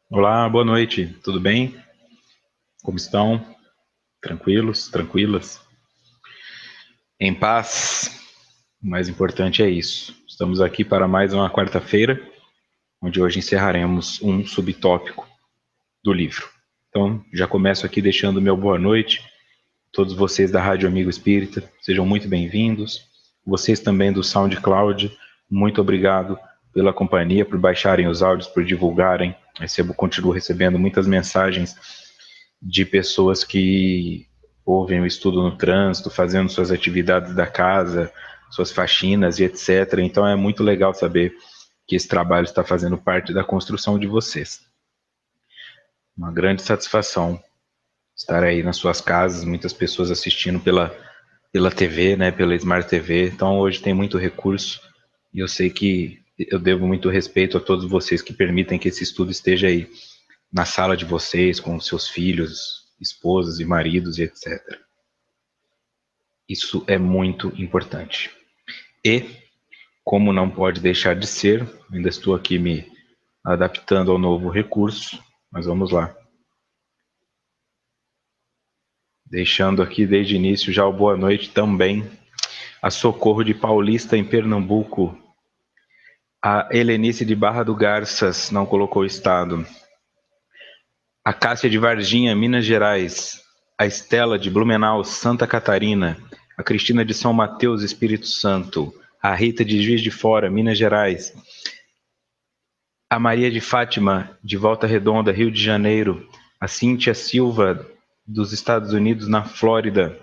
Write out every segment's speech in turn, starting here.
Olá, boa noite. Tudo bem? Como estão? Tranquilos? Tranquilas? Em paz? O mais importante é isso. Estamos aqui para mais uma quarta-feira, onde hoje encerraremos um subtópico do livro. Então, já começo aqui deixando meu boa noite. Todos vocês da Rádio Amigo Espírita, sejam muito bem-vindos. Vocês também do SoundCloud, muito obrigado pela companhia, por baixarem os áudios, por divulgarem. Continuo recebendo muitas mensagens de pessoas que ouvem o estudo no trânsito, fazendo suas atividades da casa, suas faxinas e etc. Então é muito legal saber que esse trabalho está fazendo parte da construção de vocês. Uma grande satisfação estar aí nas suas casas, muitas pessoas assistindo pela TV, né, pela Smart TV. Então hoje tem muito recurso e eu sei que eu devo muito respeito a todos vocês que permitem que esse estudo esteja aí na sala de vocês, com seus filhos, esposas e maridos e etc. Isso é muito importante. E, como não pode deixar de ser, ainda estou aqui me adaptando ao novo recurso, mas vamos lá. Deixando aqui desde o início já o boa noite também a Socorro de Paulista, em Pernambuco. A Helenice de Barra do Garças não colocou o estado. A Cássia de Varginha, Minas Gerais. A Estela de Blumenau, Santa Catarina. A Cristina de São Mateus, Espírito Santo. A Rita de Juiz de Fora, Minas Gerais. A Maria de Fátima, de Volta Redonda, Rio de Janeiro. A Cíntia Silva, dos Estados Unidos, na Flórida.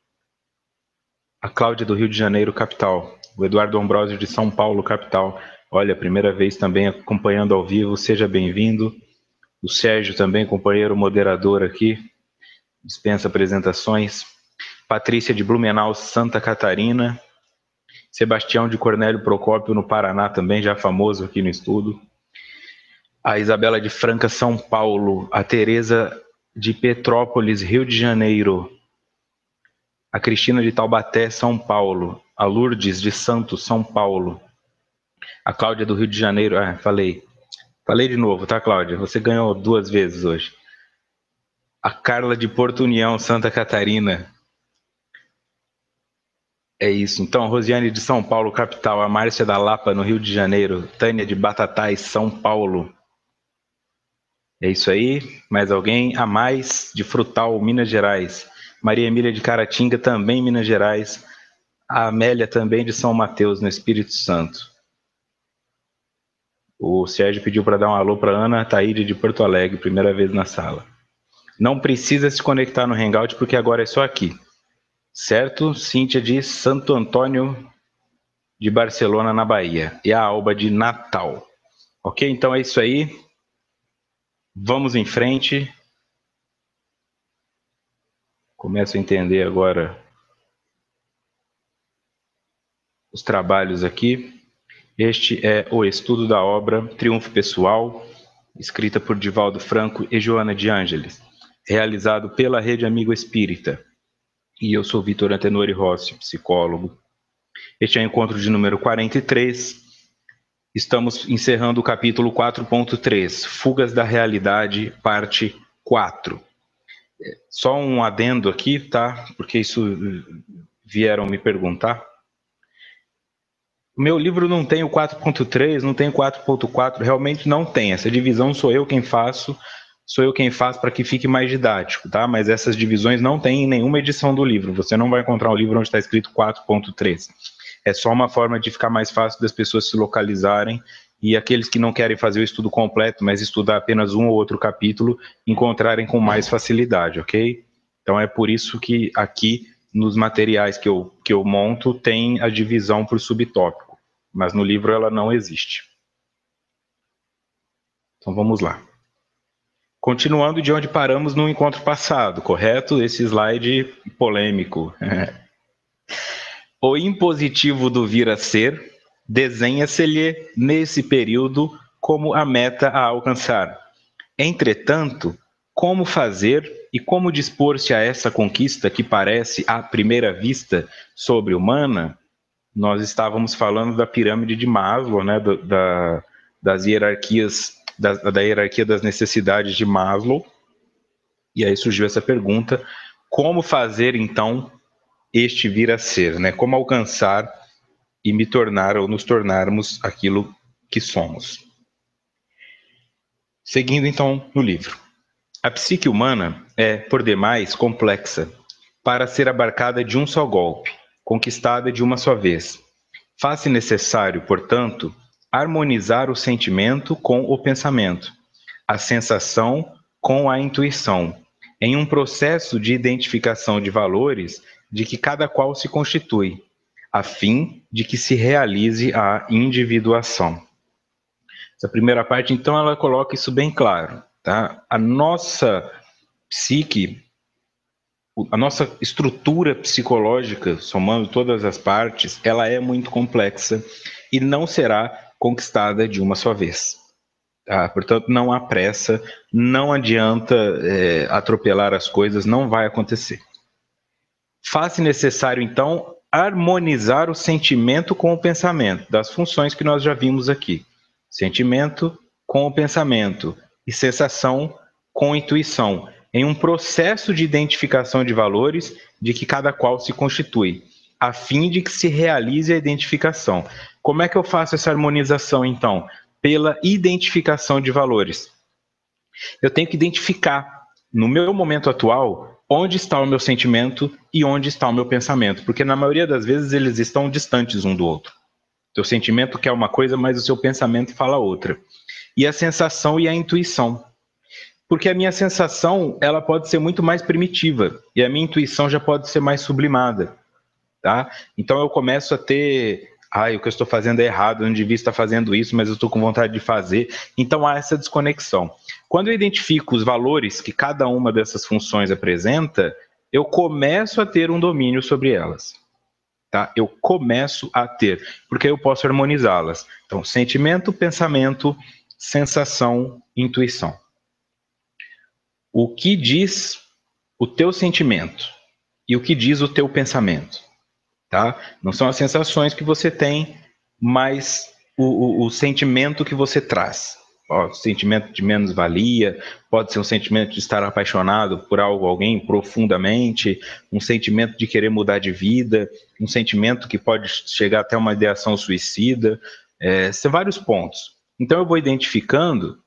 A Cláudia do Rio de Janeiro, capital. O Eduardo Ambrósio de São Paulo, capital. Olha, primeira vez também acompanhando ao vivo, seja bem-vindo. O Sérgio também, companheiro moderador aqui, dispensa apresentações. Patrícia de Blumenau, Santa Catarina. Sebastião de Cornélio Procópio, no Paraná também, já famoso aqui no estudo. A Isabela de Franca, São Paulo. A Tereza de Petrópolis, Rio de Janeiro. A Cristina de Taubaté, São Paulo. A Lourdes de Santos, São Paulo. A Cláudia do Rio de Janeiro, falei de novo, tá, Cláudia? Você ganhou 2 vezes hoje. A Carla de Porto União, Santa Catarina. É isso. Então, Rosiane de São Paulo, capital. A Márcia da Lapa, no Rio de Janeiro. Tânia de Batatais, São Paulo. É isso aí. Mais alguém? A Mais de Frutal, Minas Gerais. Maria Emília de Caratinga, também Minas Gerais. A Amélia, também de São Mateus, no Espírito Santo. O Sérgio pediu para dar um alô para Ana Taíde de Porto Alegre, primeira vez na sala. Não precisa se conectar no Hangout, porque agora é só aqui. Certo? Cíntia de Santo Antônio de Barcelona, na Bahia. E a Alba de Natal. Ok? Então é isso aí. Vamos em frente. Começo a entender agora os trabalhos aqui. Este é o estudo da obra Triunfo Pessoal, escrita por Divaldo Franco e Joana de Ângeles, realizado pela Rede Amigo Espírita. E eu sou Vitor Antenori Rossi, psicólogo. Este é o encontro de número 43. Estamos encerrando o capítulo 4.3, Fugas da Realidade, parte 4. Só um adendo aqui, tá? Porque isso vieram me perguntar. O meu livro não tem o 4.3, não tem o 4.4, realmente não tem. Essa divisão sou eu quem faço para que fique mais didático, tá? Mas essas divisões não tem em nenhuma edição do livro. Você não vai encontrar um livro onde está escrito 4.3. É só uma forma de ficar mais fácil das pessoas se localizarem e aqueles que não querem fazer o estudo completo, mas estudar apenas um ou outro capítulo, encontrarem com mais facilidade, ok? Então é por isso que aqui nos materiais que eu monto tem a divisão por subtópico, mas no livro ela não existe. Então vamos lá. Continuando de onde paramos no encontro passado, correto? Esse slide polêmico. O impositivo do vir a ser desenha-se-lhe nesse período como a meta a alcançar. Entretanto, como fazer e como dispor-se a essa conquista que parece, à primeira vista, sobre-humana? Nós estávamos falando da pirâmide de Maslow, né, das hierarquias da hierarquia das necessidades de Maslow. E aí surgiu essa pergunta: como fazer então este vir a ser, né? Como alcançar e me tornar ou nos tornarmos aquilo que somos. Seguindo então no livro. A psique humana é, por demais, complexa, para ser abarcada de um só golpe, conquistada de uma só vez. Faz-se necessário, portanto, harmonizar o sentimento com o pensamento, a sensação com a intuição, em um processo de identificação de valores de que cada qual se constitui, a fim de que se realize a individuação. Essa primeira parte, então, ela coloca isso bem claro, tá? A nossa psique, a nossa estrutura psicológica, somando todas as partes, ela é muito complexa e não será conquistada de uma só vez. Tá? Portanto, não há pressa, não adianta atropelar as coisas, não vai acontecer. Faz-se necessário, então, harmonizar o sentimento com o pensamento, das funções que nós já vimos aqui. Sentimento com o pensamento e sensação com intuição, em um processo de identificação de valores de que cada qual se constitui, a fim de que se realize a identificação. Como é que eu faço essa harmonização, então? Pela identificação de valores. Eu tenho que identificar, no meu momento atual, onde está o meu sentimento e onde está o meu pensamento, porque na maioria das vezes eles estão distantes um do outro. O seu sentimento quer uma coisa, mas o seu pensamento fala outra. E a sensação e a intuição. Porque a minha sensação, ela pode ser muito mais primitiva e a minha intuição já pode ser mais sublimada, tá? Então eu começo a ter, o que eu estou fazendo é errado, eu não devia estar fazendo isso, mas eu estou com vontade de fazer. Então há essa desconexão. Quando eu identifico os valores que cada uma dessas funções apresenta, eu começo a ter um domínio sobre elas. Tá? Eu começo a ter, porque eu posso harmonizá-las. Então, sentimento, pensamento, sensação, intuição. O que diz o teu sentimento e o que diz o teu pensamento? Tá? Não são as sensações que você tem, mas o sentimento que você traz. Ó, sentimento de menos-valia, pode ser um sentimento de estar apaixonado por algo, alguém profundamente, um sentimento de querer mudar de vida, um sentimento que pode chegar até uma ideação suicida, são vários pontos. Então eu vou identificando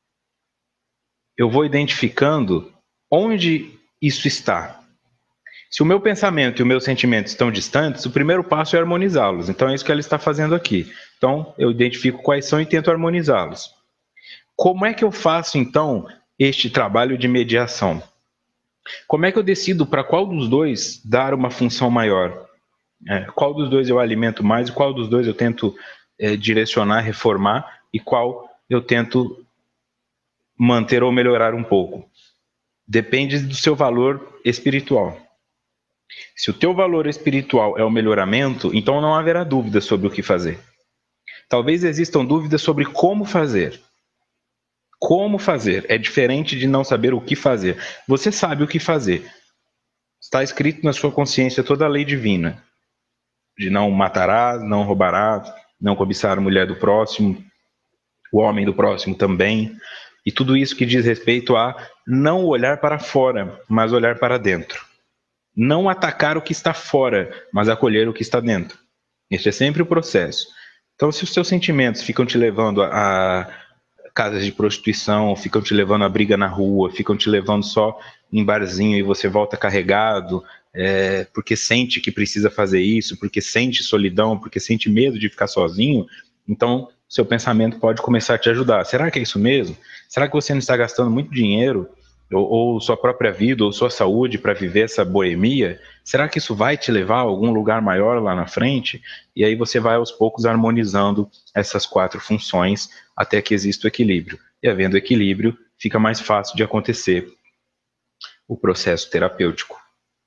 onde isso está. Se o meu pensamento e o meu sentimento estão distantes, o primeiro passo é harmonizá-los. Então é isso que ela está fazendo aqui. Então eu identifico quais são e tento harmonizá-los. Como é que eu faço, então, este trabalho de mediação? Como é que eu decido para qual dos dois dar uma função maior? Qual dos dois eu alimento mais, qual dos dois eu tento direcionar, reformar, e qual eu tento manter ou melhorar um pouco? Depende do seu valor espiritual. Se o teu valor espiritual é o melhoramento, então não haverá dúvida sobre o que fazer. Talvez existam dúvidas sobre como fazer. Como fazer é diferente de não saber o que fazer. Você sabe o que fazer. Está escrito na sua consciência toda a lei divina. De não matarás, não roubarás, não cobiçar a mulher do próximo, o homem do próximo também. E tudo isso que diz respeito a não olhar para fora, mas olhar para dentro. Não atacar o que está fora, mas acolher o que está dentro. Este é sempre o processo. Então, se os seus sentimentos ficam te levando a casas de prostituição, ficam te levando a briga na rua, ficam te levando só em barzinho e você volta carregado, porque sente que precisa fazer isso, porque sente solidão, porque sente medo de ficar sozinho, então seu pensamento pode começar a te ajudar. Será que é isso mesmo? Será que você não está gastando muito dinheiro ou sua própria vida, ou sua saúde para viver essa boemia? Será que isso vai te levar a algum lugar maior lá na frente? E aí você vai aos poucos harmonizando essas 4 funções até que exista o equilíbrio. E havendo equilíbrio, fica mais fácil de acontecer o processo terapêutico.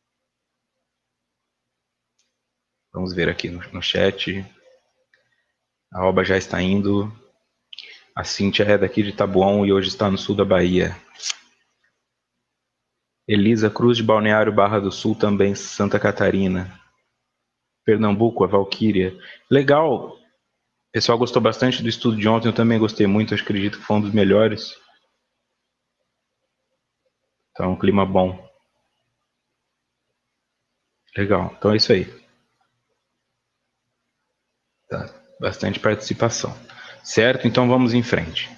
Vamos ver aqui no chat. A Alba já está indo. A Cíntia é daqui de Taboão e hoje está no sul da Bahia. Elisa Cruz de Balneário Barra do Sul, também Santa Catarina. Pernambuco, a Valquíria. Legal. O pessoal gostou bastante do estudo de ontem, eu também gostei muito, eu acredito que foi um dos melhores. Então, um clima bom. Legal, então é isso aí. Tá, bastante participação. Certo? Então vamos em frente.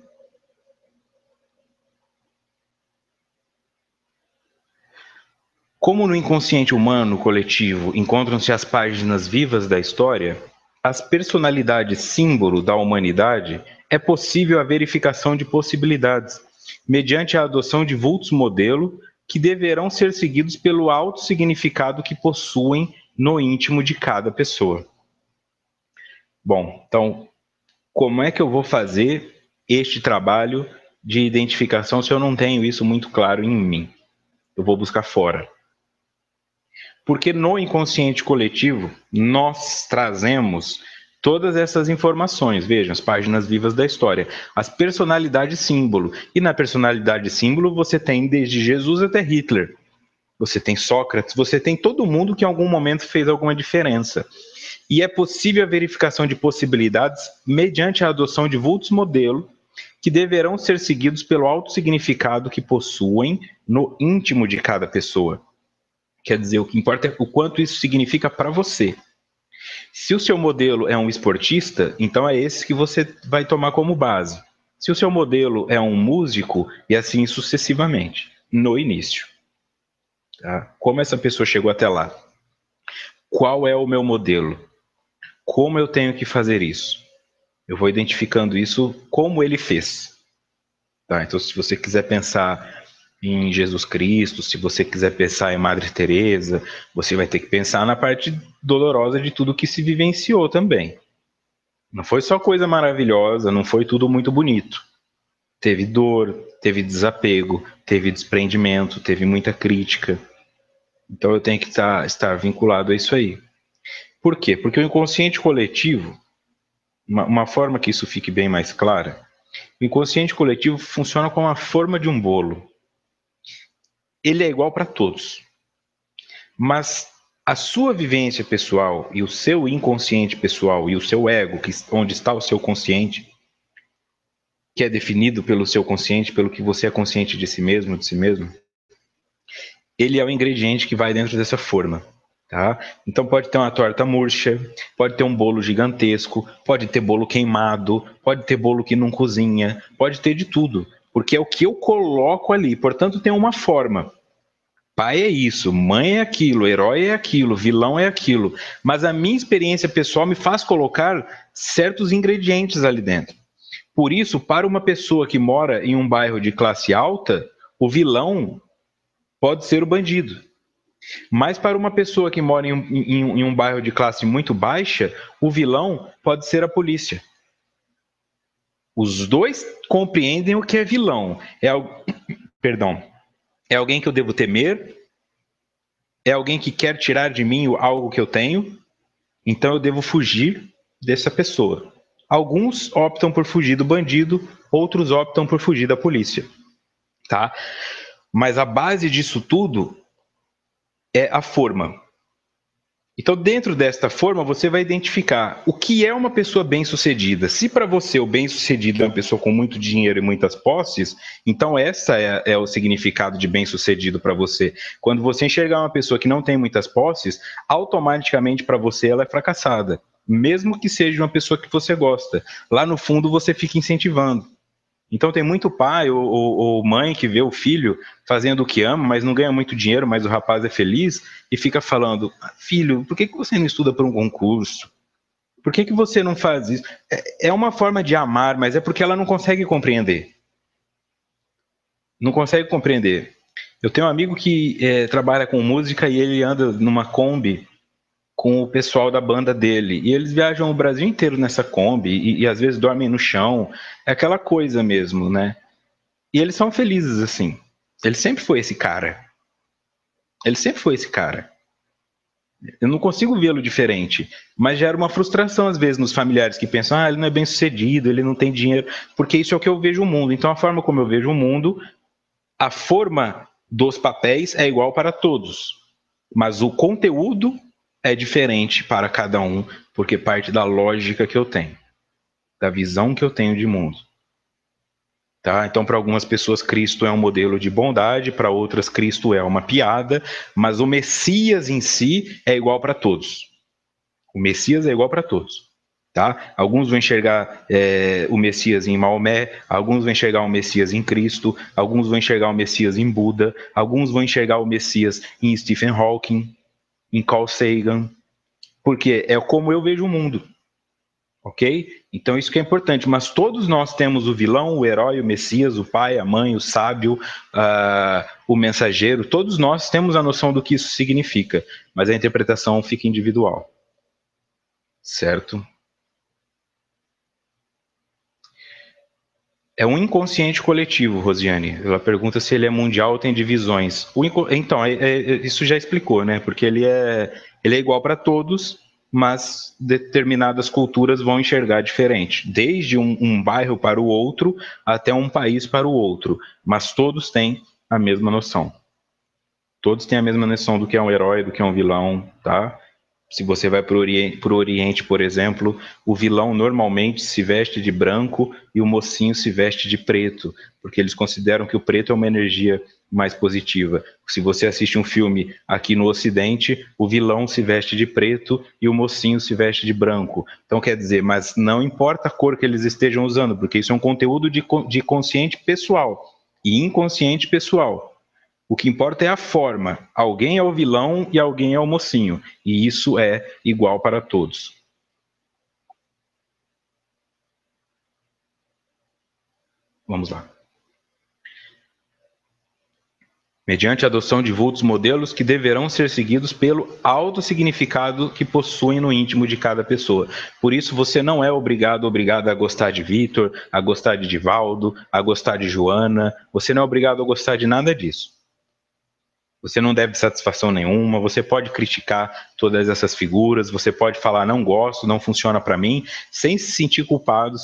Como no inconsciente humano coletivo encontram-se as páginas vivas da história, as personalidades símbolo da humanidade, é possível a verificação de possibilidades, mediante a adoção de vultos modelo que deverão ser seguidos pelo alto significado que possuem no íntimo de cada pessoa. Bom, então, como é que eu vou fazer este trabalho de identificação se eu não tenho isso muito claro em mim? Eu vou buscar fora. Porque no inconsciente coletivo, nós trazemos todas essas informações. Vejam, as páginas vivas da história, as personalidades símbolo. E na personalidade símbolo você tem desde Jesus até Hitler. Você tem Sócrates, você tem todo mundo que em algum momento fez alguma diferença. E é possível a verificação de possibilidades mediante a adoção de vultos modelo que deverão ser seguidos pelo alto significado que possuem no íntimo de cada pessoa. Quer dizer, o que importa é o quanto isso significa para você. Se o seu modelo é um esportista, então é esse que você vai tomar como base. Se o seu modelo é um músico, e assim sucessivamente, no início. Tá? Como essa pessoa chegou até lá? Qual é o meu modelo? Como eu tenho que fazer isso? Eu vou identificando isso como ele fez. Tá? Então, se você quiser pensar em Jesus Cristo, se você quiser pensar em Madre Teresa, você vai ter que pensar na parte dolorosa de tudo que se vivenciou também. Não foi só coisa maravilhosa, não foi tudo muito bonito. Teve dor, teve desapego, teve desprendimento, teve muita crítica. Então eu tenho que estar vinculado a isso aí. Por quê? Porque o inconsciente coletivo, uma forma que isso fique bem mais clara, o inconsciente coletivo funciona como a forma de um bolo. Ele é igual para todos. Mas a sua vivência pessoal e o seu inconsciente pessoal e o seu ego, onde está o seu consciente, que é definido pelo seu consciente, pelo que você é consciente de si mesmo, ele é o ingrediente que vai dentro dessa forma. Tá? Então pode ter uma torta murcha, pode ter um bolo gigantesco, pode ter bolo queimado, pode ter bolo que não cozinha, pode ter de tudo, porque é o que eu coloco ali, portanto tem uma forma. Pai é isso, mãe é aquilo, herói é aquilo, vilão é aquilo. Mas a minha experiência pessoal me faz colocar certos ingredientes ali dentro. Por isso, para uma pessoa que mora em um bairro de classe alta, o vilão pode ser o bandido. Mas para uma pessoa que mora em um bairro de classe muito baixa, o vilão pode ser a polícia. Os dois compreendem o que é vilão. Perdão. É alguém que eu devo temer? É alguém que quer tirar de mim algo que eu tenho? Então eu devo fugir dessa pessoa. Alguns optam por fugir do bandido, outros optam por fugir da polícia. Tá? Mas a base disso tudo é a forma. Então, dentro desta forma, você vai identificar o que é uma pessoa bem-sucedida. Se para você o bem-sucedido é uma pessoa com muito dinheiro e muitas posses, então essa é o significado de bem-sucedido para você. Quando você enxergar uma pessoa que não tem muitas posses, automaticamente para você ela é fracassada, mesmo que seja uma pessoa que você gosta. Lá no fundo você fica incentivando. Então tem muito pai ou mãe que vê o filho fazendo o que ama, mas não ganha muito dinheiro, mas o rapaz é feliz e fica falando: filho, por que você não estuda para um concurso? Por que você não faz isso? É uma forma de amar, mas é porque ela não consegue compreender. Não consegue compreender. Eu tenho um amigo que trabalha com música e ele anda numa Kombi com o pessoal da banda dele. E eles viajam o Brasil inteiro nessa Kombi e às vezes dormem no chão. É aquela coisa mesmo, né? E eles são felizes assim. Ele sempre foi esse cara. Ele sempre foi esse cara. Eu não consigo vê-lo diferente. Mas gera uma frustração, às vezes, nos familiares que pensam: ele não é bem sucedido, ele não tem dinheiro. Porque isso é o que eu vejo o mundo. Então, a forma como eu vejo o mundo, a forma dos papéis é igual para todos. Mas o conteúdo é diferente para cada um, porque parte da lógica que eu tenho. da visão que eu tenho de mundo. Tá? Então, para algumas pessoas, Cristo é um modelo de bondade, para outras, Cristo é uma piada, mas o Messias em si é igual para todos. O Messias é igual para todos. Tá? Alguns vão enxergar o Messias em Maomé, alguns vão enxergar o Messias em Cristo, alguns vão enxergar o Messias em Buda, alguns vão enxergar o Messias em Stephen Hawking, em Carl Sagan, porque é como eu vejo o mundo. Ok? Então isso que é importante, mas todos nós temos o vilão, o herói, o Messias, o pai, a mãe, o sábio, o mensageiro, todos nós temos a noção do que isso significa, mas a interpretação fica individual. Certo? É um inconsciente coletivo, Rosiane. Ela pergunta se ele é mundial ou tem divisões. Então, isso já explicou, né? Porque ele é igual para todos, mas determinadas culturas vão enxergar diferente. Desde um bairro para o outro, até um país para o outro. Mas todos têm a mesma noção. Todos têm a mesma noção do que é um herói, do que é um vilão, tá? Se você vai para o Oriente, por exemplo, o vilão normalmente se veste de branco e o mocinho se veste de preto, porque eles consideram que o preto é uma energia mais positiva. Se você assiste um filme aqui no Ocidente, o vilão se veste de preto e o mocinho se veste de branco. Então, quer dizer, mas não importa a cor que eles estejam usando, porque isso é um conteúdo de consciente pessoal e inconsciente pessoal. O que importa é a forma. Alguém é o vilão e alguém é o mocinho. E isso é igual para todos. Vamos lá. Mediante a adoção de vultos modelos que deverão ser seguidos pelo alto significado que possuem no íntimo de cada pessoa. Por isso, você não é obrigado a gostar de Vitor, a gostar de Divaldo, a gostar de Joana. Você não é obrigado a gostar de nada disso. Você não deve satisfação nenhuma, você pode criticar todas essas figuras, você pode falar não gosto, não funciona para mim, sem se sentir culpado,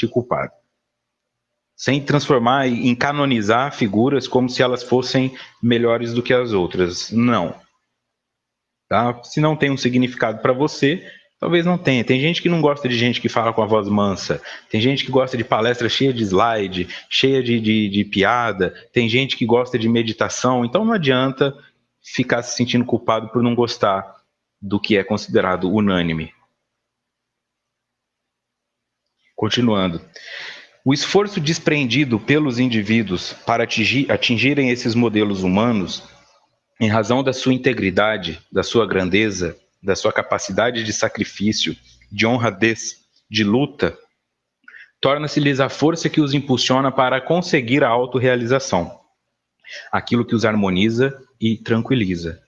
sem transformar em canonizar figuras como se elas fossem melhores do que as outras. Não. Tá? Se não tem um significado para você, talvez não tenha. Tem gente que não gosta de gente que fala com a voz mansa. Tem gente que gosta de palestra cheia de slide, cheia de piada. Tem gente que gosta de meditação. Então não adianta ficar se sentindo culpado por não gostar do que é considerado unânime. Continuando. O esforço desprendido pelos indivíduos para atingirem esses modelos humanos, em razão da sua integridade, da sua grandeza, da sua capacidade de sacrifício, de honradez, de luta, torna-se-lhes a força que os impulsiona para conseguir a autorrealização, aquilo que os harmoniza e tranquiliza.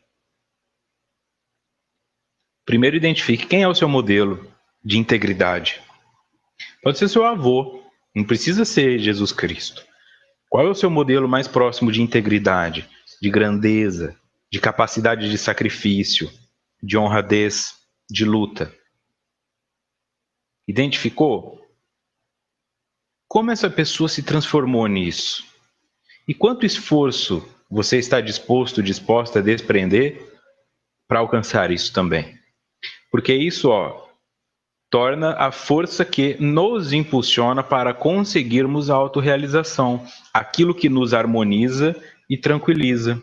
Primeiro, identifique quem é o seu modelo de integridade. Pode ser seu avô, não precisa ser Jesus Cristo. Qual é o seu modelo mais próximo de integridade, de grandeza, de capacidade de sacrifício, de honradez, de luta? Identificou? Como essa pessoa se transformou nisso? E quanto esforço você está disposta a desprender para alcançar isso também? Porque isso, torna a força que nos impulsiona para conseguirmos a autorrealização, aquilo que nos harmoniza e tranquiliza.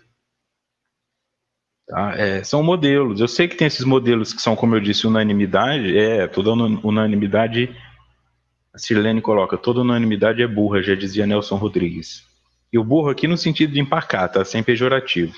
Tá? São modelos. Eu sei que tem esses modelos que são, como eu disse, unanimidade. Toda unanimidade, a Sirlene coloca, toda unanimidade é burra, já dizia Nelson Rodrigues. E o burro aqui no sentido de empacar, tá? Sem pejorativo.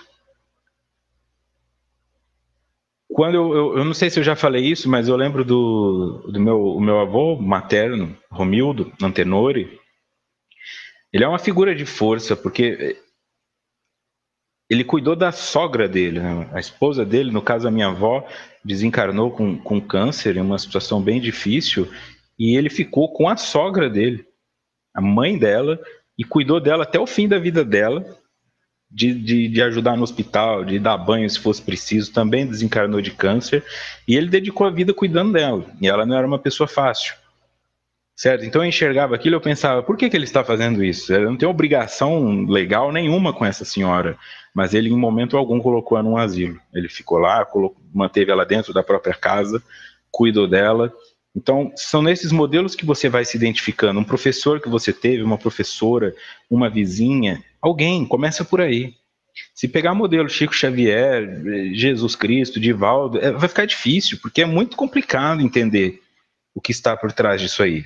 Quando eu não sei se eu já falei isso, mas eu lembro do meu avô materno, Romildo Antenori. Ele é uma figura de força, porque ele cuidou da sogra dele, né? A esposa dele, no caso a minha avó, desencarnou com câncer em uma situação bem difícil, e ele ficou com a sogra dele, a mãe dela, e cuidou dela até o fim da vida dela, de ajudar no hospital, de dar banho se fosse preciso, também desencarnou de câncer, e ele dedicou a vida cuidando dela, e ela não era uma pessoa fácil. Certo? Então eu enxergava aquilo e eu pensava, por que ele está fazendo isso? Ele não tem obrigação legal nenhuma com essa senhora, mas ele em momento algum colocou ela num asilo. Ele ficou lá, manteve ela dentro da própria casa, cuidou dela, Então, são nesses modelos que você vai se identificando. Um professor que você teve, uma professora, uma vizinha, alguém, começa por aí. Se pegar modelo Chico Xavier, Jesus Cristo, Divaldo, vai ficar difícil, porque é muito complicado entender o que está por trás disso aí.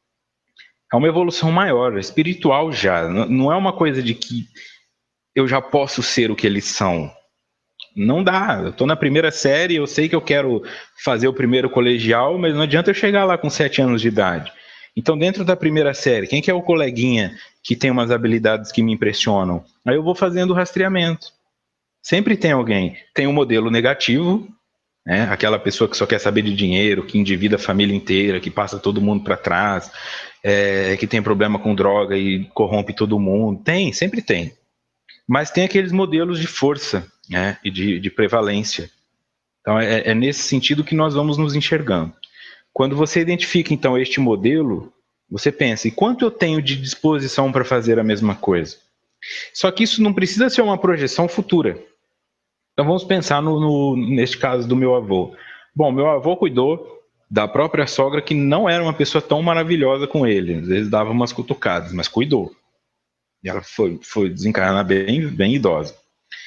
É uma evolução maior, espiritual já. Não é uma coisa de que eu já posso ser o que eles são. Não dá. Eu estou na primeira série, eu sei que eu quero fazer o primeiro colegial, mas não adianta eu chegar lá com 7 anos de idade. Então, dentro da primeira série, quem que é o coleguinha que tem umas habilidades que me impressionam? Aí eu vou fazendo o rastreamento. Sempre tem alguém. Tem um modelo negativo, né? Aquela pessoa que só quer saber de dinheiro, que endivida a família inteira, que passa todo mundo para trás, que tem problema com droga e corrompe todo mundo. Tem, sempre tem. Mas tem aqueles modelos de força, né? E de prevalência. Então, é nesse sentido que nós vamos nos enxergando. Quando você identifica, então, este modelo, você pensa, e quanto eu tenho de disposição para fazer a mesma coisa? Só que isso não precisa ser uma projeção futura. Então, vamos pensar neste caso do meu avô. Bom, meu avô cuidou da própria sogra, que não era uma pessoa tão maravilhosa com ele. Às vezes dava umas cutucadas, mas cuidou. E ela foi desencarnar bem idosa.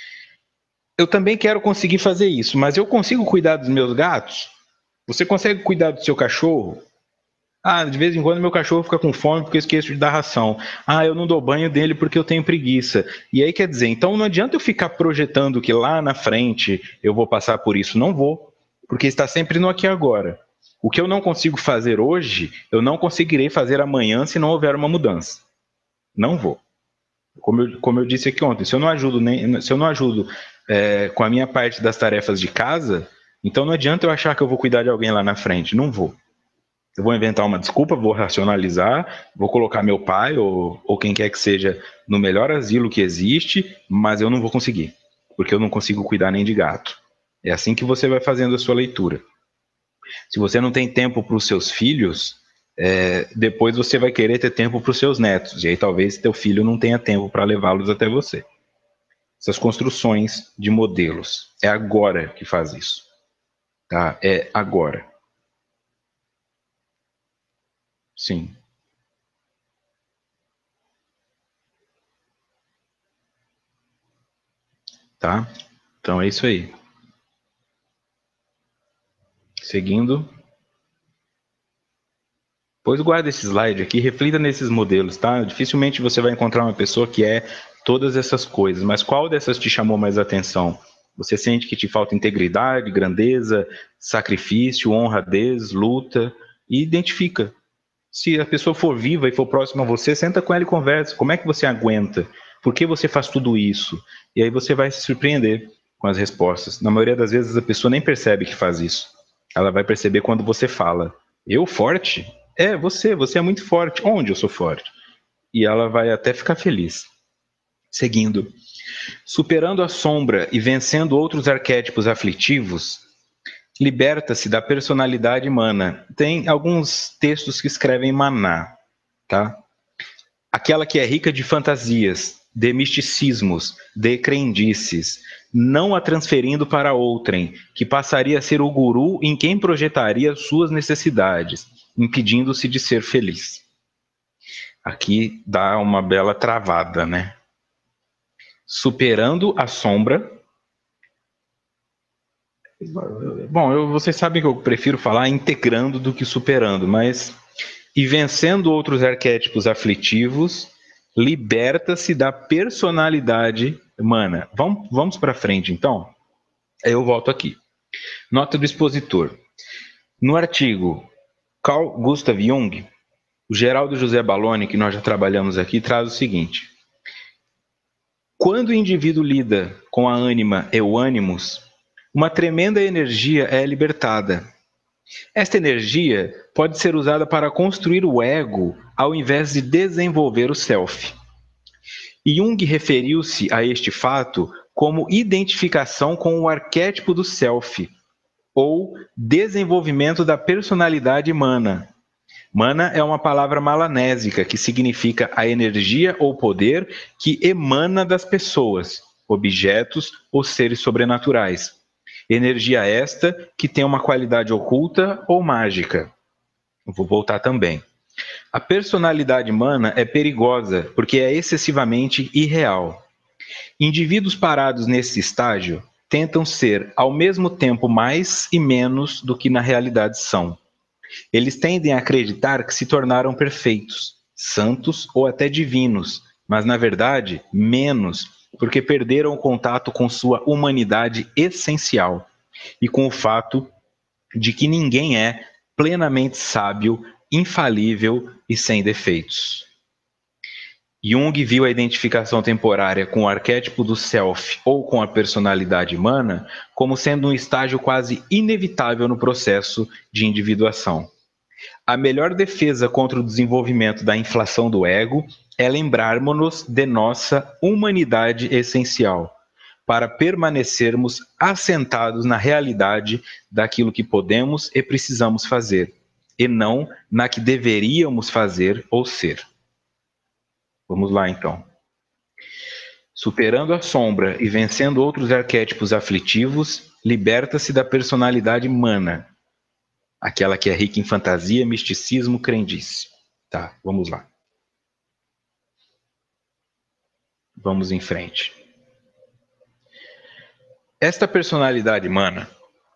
Eu também quero conseguir fazer isso, mas eu consigo cuidar dos meus gatos? Você consegue cuidar do seu cachorro? Ah, de vez em quando meu cachorro fica com fome porque eu esqueço de dar ração. Ah, eu não dou banho dele porque eu tenho preguiça. E aí quer dizer, então não adianta eu ficar projetando que lá na frente eu vou passar por isso. Não vou, porque está sempre no aqui e agora. O que eu não consigo fazer hoje, eu não conseguirei fazer amanhã se não houver uma mudança. Não vou. Como eu disse aqui ontem, se eu não ajudo com a minha parte das tarefas de casa, então não adianta eu achar que eu vou cuidar de alguém lá na frente. Não vou. Eu vou inventar uma desculpa, vou racionalizar, vou colocar meu pai ou quem quer que seja no melhor asilo que existe, mas eu não vou conseguir, porque eu não consigo cuidar nem de gato. É assim que você vai fazendo a sua leitura. Se você não tem tempo para os seus filhos, depois você vai querer ter tempo para os seus netos, e aí talvez teu filho não tenha tempo para levá-los até você. Essas construções de modelos. É agora que faz isso. Tá? É agora. Sim. Tá? Então é isso aí. Seguindo. Pois guarda esse slide aqui, reflita nesses modelos, tá? Dificilmente você vai encontrar uma pessoa que é todas essas coisas, mas qual dessas te chamou mais atenção? Você sente que te falta integridade, grandeza, sacrifício, honradez, luta, e identifica. Se a pessoa for viva e for próxima a você, senta com ela e conversa. Como é que você aguenta? Por que você faz tudo isso? E aí você vai se surpreender com as respostas. Na maioria das vezes a pessoa nem percebe que faz isso. Ela vai perceber quando você fala. Eu forte? Você é muito forte. Onde eu sou forte? E ela vai até ficar feliz. Seguindo. Superando a sombra e vencendo outros arquétipos aflitivos, liberta-se da personalidade humana. Tem alguns textos que escrevem maná, tá? Aquela que é rica de fantasias, de misticismos, de crendices, não a transferindo para outrem, que passaria a ser o guru em quem projetaria suas necessidades, impedindo-se de ser feliz. Aqui dá uma bela travada, né? Superando a sombra. Bom, vocês sabem que eu prefiro falar integrando do que superando, mas e vencendo outros arquétipos aflitivos, liberta-se da personalidade humana. Vamos para frente, então? Eu volto aqui. Nota do expositor. No artigo Carl Gustav Jung, o Geraldo José Balloni, que nós já trabalhamos aqui, traz o seguinte. Quando o indivíduo lida com a ânima e o ânimos, uma tremenda energia é libertada. Esta energia pode ser usada para construir o ego ao invés de desenvolver o self. Jung referiu-se a este fato como identificação com o arquétipo do self, ou desenvolvimento da personalidade mana. Mana é uma palavra malanésica que significa a energia ou poder que emana das pessoas, objetos ou seres sobrenaturais. Energia esta que tem uma qualidade oculta ou mágica. Eu vou voltar também. A personalidade humana é perigosa porque é excessivamente irreal. Indivíduos parados nesse estágio tentam ser ao mesmo tempo mais e menos do que na realidade são. Eles tendem a acreditar que se tornaram perfeitos, santos ou até divinos, mas na verdade menos, porque perderam o contato com sua humanidade essencial e com o fato de que ninguém é plenamente sábio, infalível e sem defeitos. Jung viu a identificação temporária com o arquétipo do self ou com a personalidade humana como sendo um estágio quase inevitável no processo de individuação. A melhor defesa contra o desenvolvimento da inflação do ego é lembrarmos-nos de nossa humanidade essencial, para permanecermos assentados na realidade daquilo que podemos e precisamos fazer, e não na que deveríamos fazer ou ser. Vamos lá, então. Superando a sombra e vencendo outros arquétipos aflitivos, liberta-se da personalidade humana, aquela que é rica em fantasia, misticismo, crendice. Tá, vamos lá. Vamos em frente. Esta personalidade humana,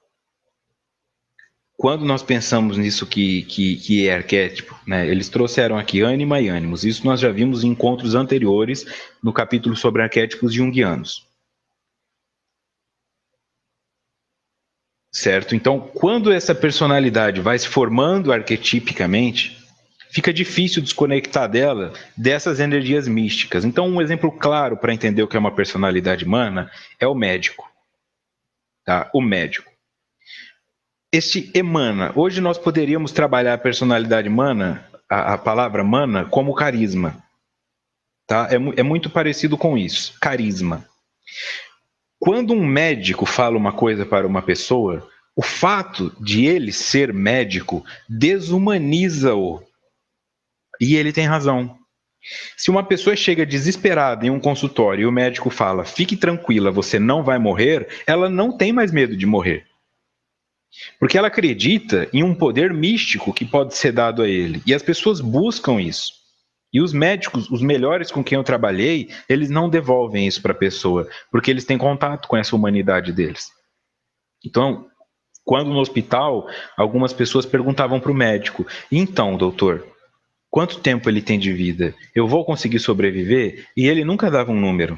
quando nós pensamos nisso que é arquétipo, né, eles trouxeram aqui ânima e ânimos. Isso nós já vimos em encontros anteriores no capítulo sobre arquétipos junguianos. Certo? Então, quando essa personalidade vai se formando arquetipicamente, fica difícil desconectar dela dessas energias místicas. Então, um exemplo claro para entender o que é uma personalidade humana é o médico. Tá? O médico. Este emana. Hoje nós poderíamos trabalhar a personalidade humana, a palavra mana, como carisma. Tá? É muito parecido com isso. Carisma. Quando um médico fala uma coisa para uma pessoa, o fato de ele ser médico desumaniza-o. E ele tem razão. Se uma pessoa chega desesperada em um consultório e o médico fala, fique tranquila, você não vai morrer, ela não tem mais medo de morrer. Porque ela acredita em um poder místico que pode ser dado a ele. E as pessoas buscam isso. E os médicos, os melhores com quem eu trabalhei, eles não devolvem isso para a pessoa, porque eles têm contato com essa humanidade deles. Então, quando no hospital, algumas pessoas perguntavam para o médico, então, doutor, quanto tempo ele tem de vida? Eu vou conseguir sobreviver? E ele nunca dava um número.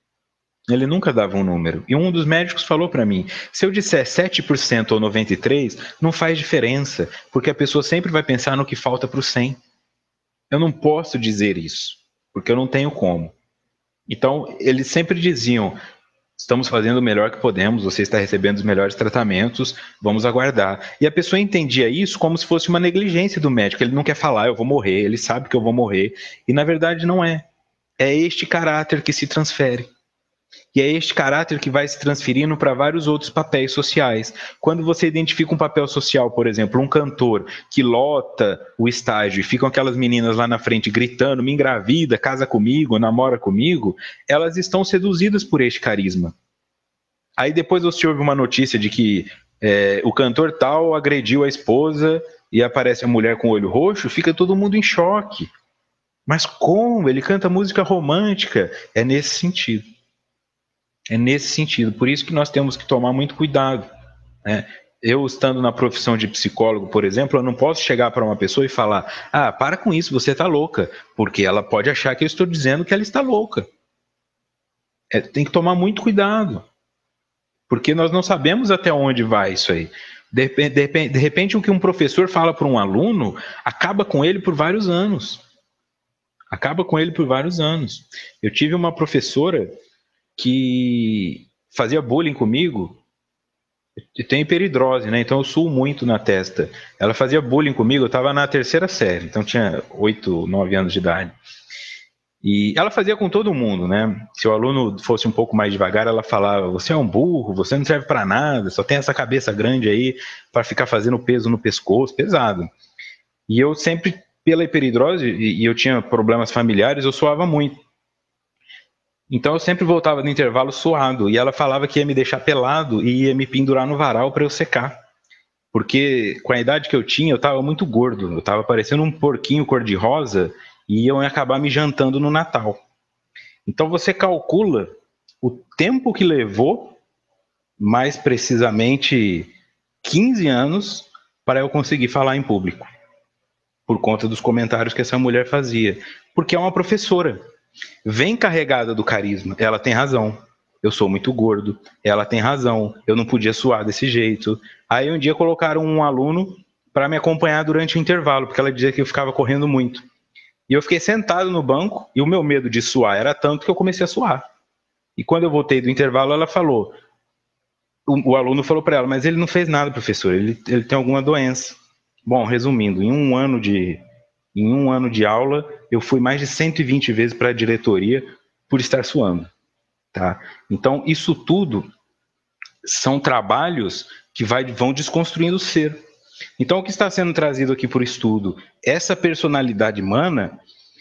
Ele nunca dava um número. E um dos médicos falou para mim, se eu disser 7% ou 93%, não faz diferença, porque a pessoa sempre vai pensar no que falta para o 100%. Eu não posso dizer isso, porque eu não tenho como. Então, eles sempre diziam, estamos fazendo o melhor que podemos, você está recebendo os melhores tratamentos, vamos aguardar. E a pessoa entendia isso como se fosse uma negligência do médico. Ele não quer falar, eu vou morrer, ele sabe que eu vou morrer. E na verdade não é. É este caráter que se transfere. E é este caráter que vai se transferindo para vários outros papéis sociais. Quando você identifica um papel social, por exemplo, um cantor que lota o estágio e ficam aquelas meninas lá na frente gritando, me engravida, casa comigo, namora comigo, elas estão seduzidas por este carisma. Aí depois você ouve uma notícia de que o cantor tal agrediu a esposa e aparece a mulher com o olho roxo, fica todo mundo em choque. Mas como? Ele canta música romântica. É nesse sentido. É nesse sentido. Por isso que nós temos que tomar muito cuidado. Né? Eu, estando na profissão de psicólogo, por exemplo, eu não posso chegar para uma pessoa e falar, para com isso, você está louca. Porque ela pode achar que eu estou dizendo que ela está louca. Tem que tomar muito cuidado. Porque nós não sabemos até onde vai isso aí. De repente, o que um professor fala para um aluno acaba com ele por vários anos. Acaba com ele por vários anos. Eu tive uma professora que fazia bullying comigo. Eu tenho hiperidrose, né? Então eu suo muito na testa. Ela fazia bullying comigo, eu estava na terceira série, então tinha 8, 9 anos de idade. E ela fazia com todo mundo, né? Se o aluno fosse um pouco mais devagar, ela falava, você é um burro, você não serve para nada, só tem essa cabeça grande aí para ficar fazendo peso no pescoço, pesado. E eu sempre, pela hiperidrose, e eu tinha problemas familiares, eu suava muito. Então eu sempre voltava no intervalo suado, e ela falava que ia me deixar pelado e ia me pendurar no varal para eu secar. Porque com a idade que eu tinha, eu estava muito gordo. Eu estava parecendo um porquinho cor-de-rosa e eu ia acabar me jantando no Natal. Então você calcula o tempo que levou, mais precisamente 15 anos, para eu conseguir falar em público. Por conta dos comentários que essa mulher fazia. Porque é uma professora. Vem carregada do carisma. Ela tem razão. Eu sou muito gordo. Ela tem razão. Eu não podia suar desse jeito. Aí um dia colocaram um aluno para me acompanhar durante o intervalo, porque ela dizia que eu ficava correndo muito. E eu fiquei sentado no banco e o meu medo de suar era tanto que eu comecei a suar. E quando eu voltei do intervalo, ela falou... O aluno falou para ela, mas ele não fez nada, professor. Ele tem alguma doença. Bom, resumindo, em um ano de aula, eu fui mais de 120 vezes para a diretoria por estar suando. Tá? Então, isso tudo são trabalhos que vão desconstruindo o ser. Então, o que está sendo trazido aqui por estudo? Essa personalidade humana,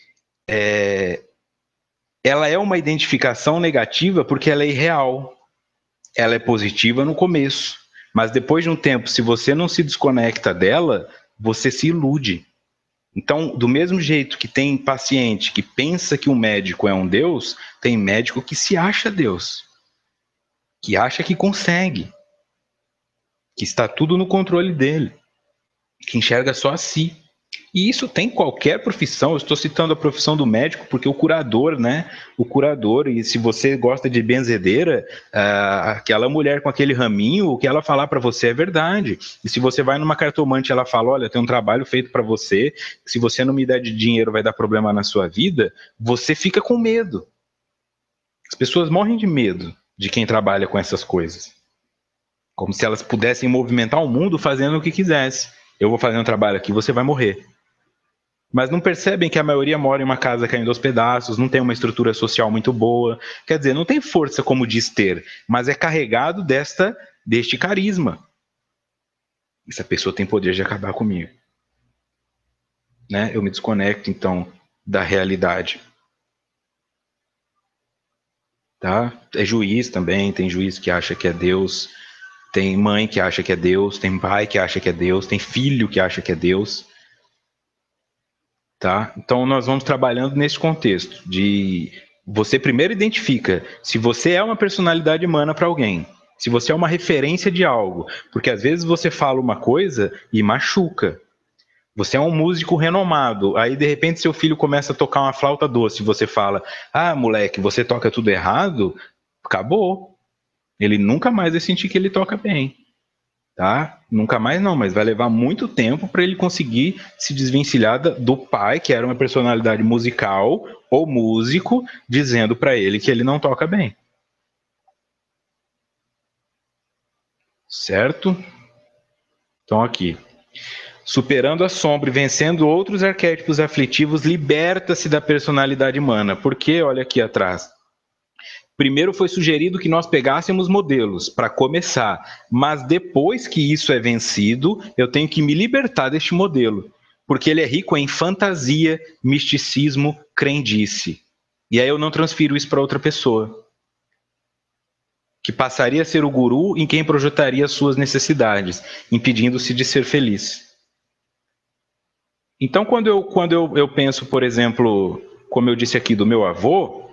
ela é uma identificação negativa porque ela é irreal. Ela é positiva no começo, mas depois de um tempo, se você não se desconecta dela, você se ilude. Então, do mesmo jeito que tem paciente que pensa que um médico é um Deus, tem médico que se acha Deus, que acha que consegue, que está tudo no controle dele, que enxerga só a si. E isso tem qualquer profissão. Eu estou citando a profissão do médico porque o curador, né? O curador, e se você gosta de benzedeira, aquela mulher com aquele raminho, o que ela falar para você é verdade. E se você vai numa cartomante e ela fala, olha, tem um trabalho feito para você, se você não me der de dinheiro vai dar problema na sua vida, você fica com medo. As pessoas morrem de medo de quem trabalha com essas coisas. Como se elas pudessem movimentar o mundo fazendo o que quisesse. Eu vou fazer um trabalho aqui, você vai morrer. Mas não percebem que a maioria mora em uma casa caindo aos pedaços, não tem uma estrutura social muito boa. Quer dizer, não tem força como diz ter, mas é carregado deste carisma. Essa pessoa tem poder de acabar comigo. Né? Eu me desconecto, então, da realidade. Tá? É juiz também, tem juiz que acha que é Deus, tem mãe que acha que é Deus, tem pai que acha que é Deus, tem filho que acha que é Deus. Tá? Então nós vamos trabalhando nesse contexto de você primeiro identifica se você é uma personalidade humana para alguém, se você é uma referência de algo, porque às vezes você fala uma coisa e machuca. Você é um músico renomado, aí de repente seu filho começa a tocar uma flauta doce, você fala, ah, moleque, você toca tudo errado, acabou. Ele nunca mais vai sentir que ele toca bem. Tá? Nunca mais não, mas vai levar muito tempo para ele conseguir se desvencilhar do pai, que era uma personalidade musical ou músico, dizendo para ele que ele não toca bem. Certo? Então aqui. Superando a sombra e vencendo outros arquétipos aflitivos, liberta-se da personalidade humana. Porque, olha aqui atrás, primeiro foi sugerido que nós pegássemos modelos para começar, mas depois que isso é vencido, eu tenho que me libertar deste modelo, porque ele é rico em fantasia, misticismo, crendice. E aí eu não transfiro isso para outra pessoa, que passaria a ser o guru em quem projetaria as suas necessidades, impedindo-se de ser feliz. Então, quando eu penso, por exemplo, como eu disse aqui, do meu avô,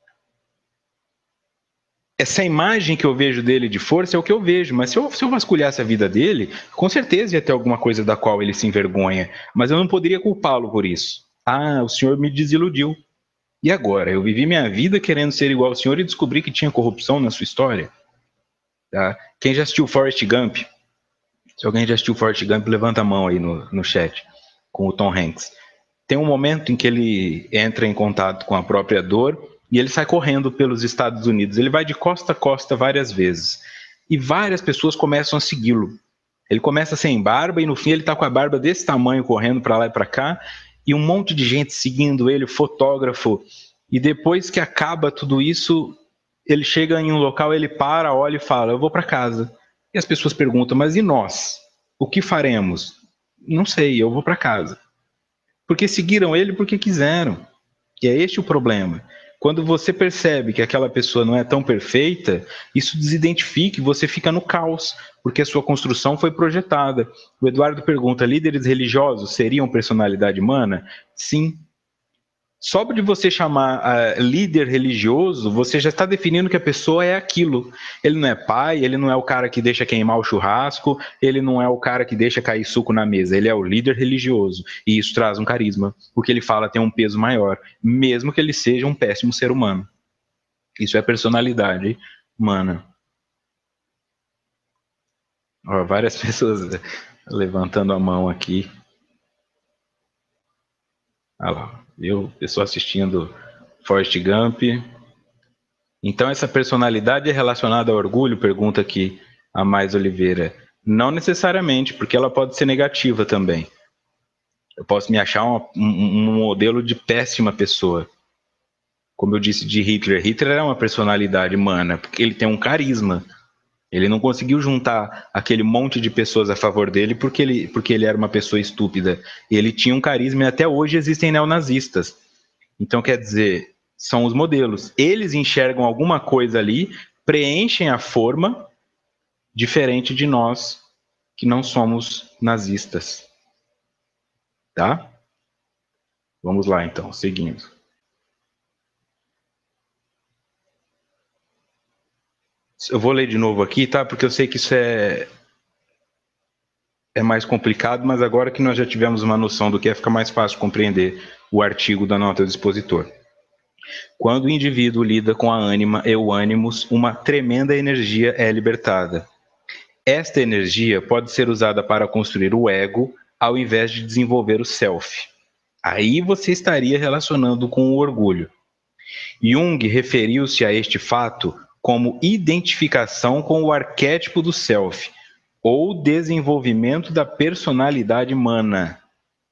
essa imagem que eu vejo dele de força é o que eu vejo, mas se eu vasculhasse a vida dele, com certeza ia ter alguma coisa da qual ele se envergonha, mas eu não poderia culpá-lo por isso. Ah, o senhor me desiludiu. E agora? Eu vivi minha vida querendo ser igual ao senhor e descobri que tinha corrupção na sua história? Tá? Quem já assistiu Forrest Gump? Se alguém já assistiu Forrest Gump, levanta a mão aí no chat, com o Tom Hanks. Tem um momento em que ele entra em contato com a própria dor e ele sai correndo pelos Estados Unidos. Ele vai de costa a costa várias vezes. E várias pessoas começam a segui-lo. Ele começa sem barba e no fim ele está com a barba desse tamanho correndo para lá e para cá. E um monte de gente seguindo ele, fotógrafo. E depois que acaba tudo isso, ele chega em um local, ele para, olha e fala, eu vou para casa. E as pessoas perguntam, mas e nós? O que faremos? Não sei, eu vou para casa. Porque seguiram ele porque quiseram. E é este o problema. Quando você percebe que aquela pessoa não é tão perfeita, isso desidentifica e você fica no caos, porque a sua construção foi projetada. O Eduardo pergunta: líderes religiosos seriam personalidade humana? Sim. Só de você chamar líder religioso, você já está definindo que a pessoa é aquilo. Ele não é pai, ele não é o cara que deixa queimar o churrasco, ele não é o cara que deixa cair suco na mesa, ele é o líder religioso. E isso traz um carisma. O que ele fala tem um peso maior, mesmo que ele seja um péssimo ser humano. Isso é personalidade humana. Ó, várias pessoas levantando a mão aqui. Olha lá, viu? Pessoa assistindo Forrest Gump. Então, essa personalidade é relacionada ao orgulho? Pergunta aqui a Mais Oliveira. Não necessariamente, porque ela pode ser negativa também. Eu posso me achar um modelo de péssima pessoa. Como eu disse de Hitler. Hitler é uma personalidade humana, porque ele tem um carisma. Ele não conseguiu juntar aquele monte de pessoas a favor dele porque ele era uma pessoa estúpida. Ele tinha um carisma e até hoje existem neonazistas. Então, quer dizer, são os modelos. Eles enxergam alguma coisa ali, preenchem a forma, diferente de nós, que não somos nazistas. Tá? Vamos lá, então, seguindo. Eu vou ler de novo aqui, tá? Porque eu sei que isso é mais complicado, mas agora que nós já tivemos uma noção do que é, fica mais fácil compreender o artigo da nota do expositor. Quando o indivíduo lida com a ânima e o ânimos, uma tremenda energia é libertada. Esta energia pode ser usada para construir o ego, ao invés de desenvolver o self. Aí você estaria relacionando com o orgulho. Jung referiu-se a este fato como identificação com o arquétipo do self, ou desenvolvimento da personalidade humana.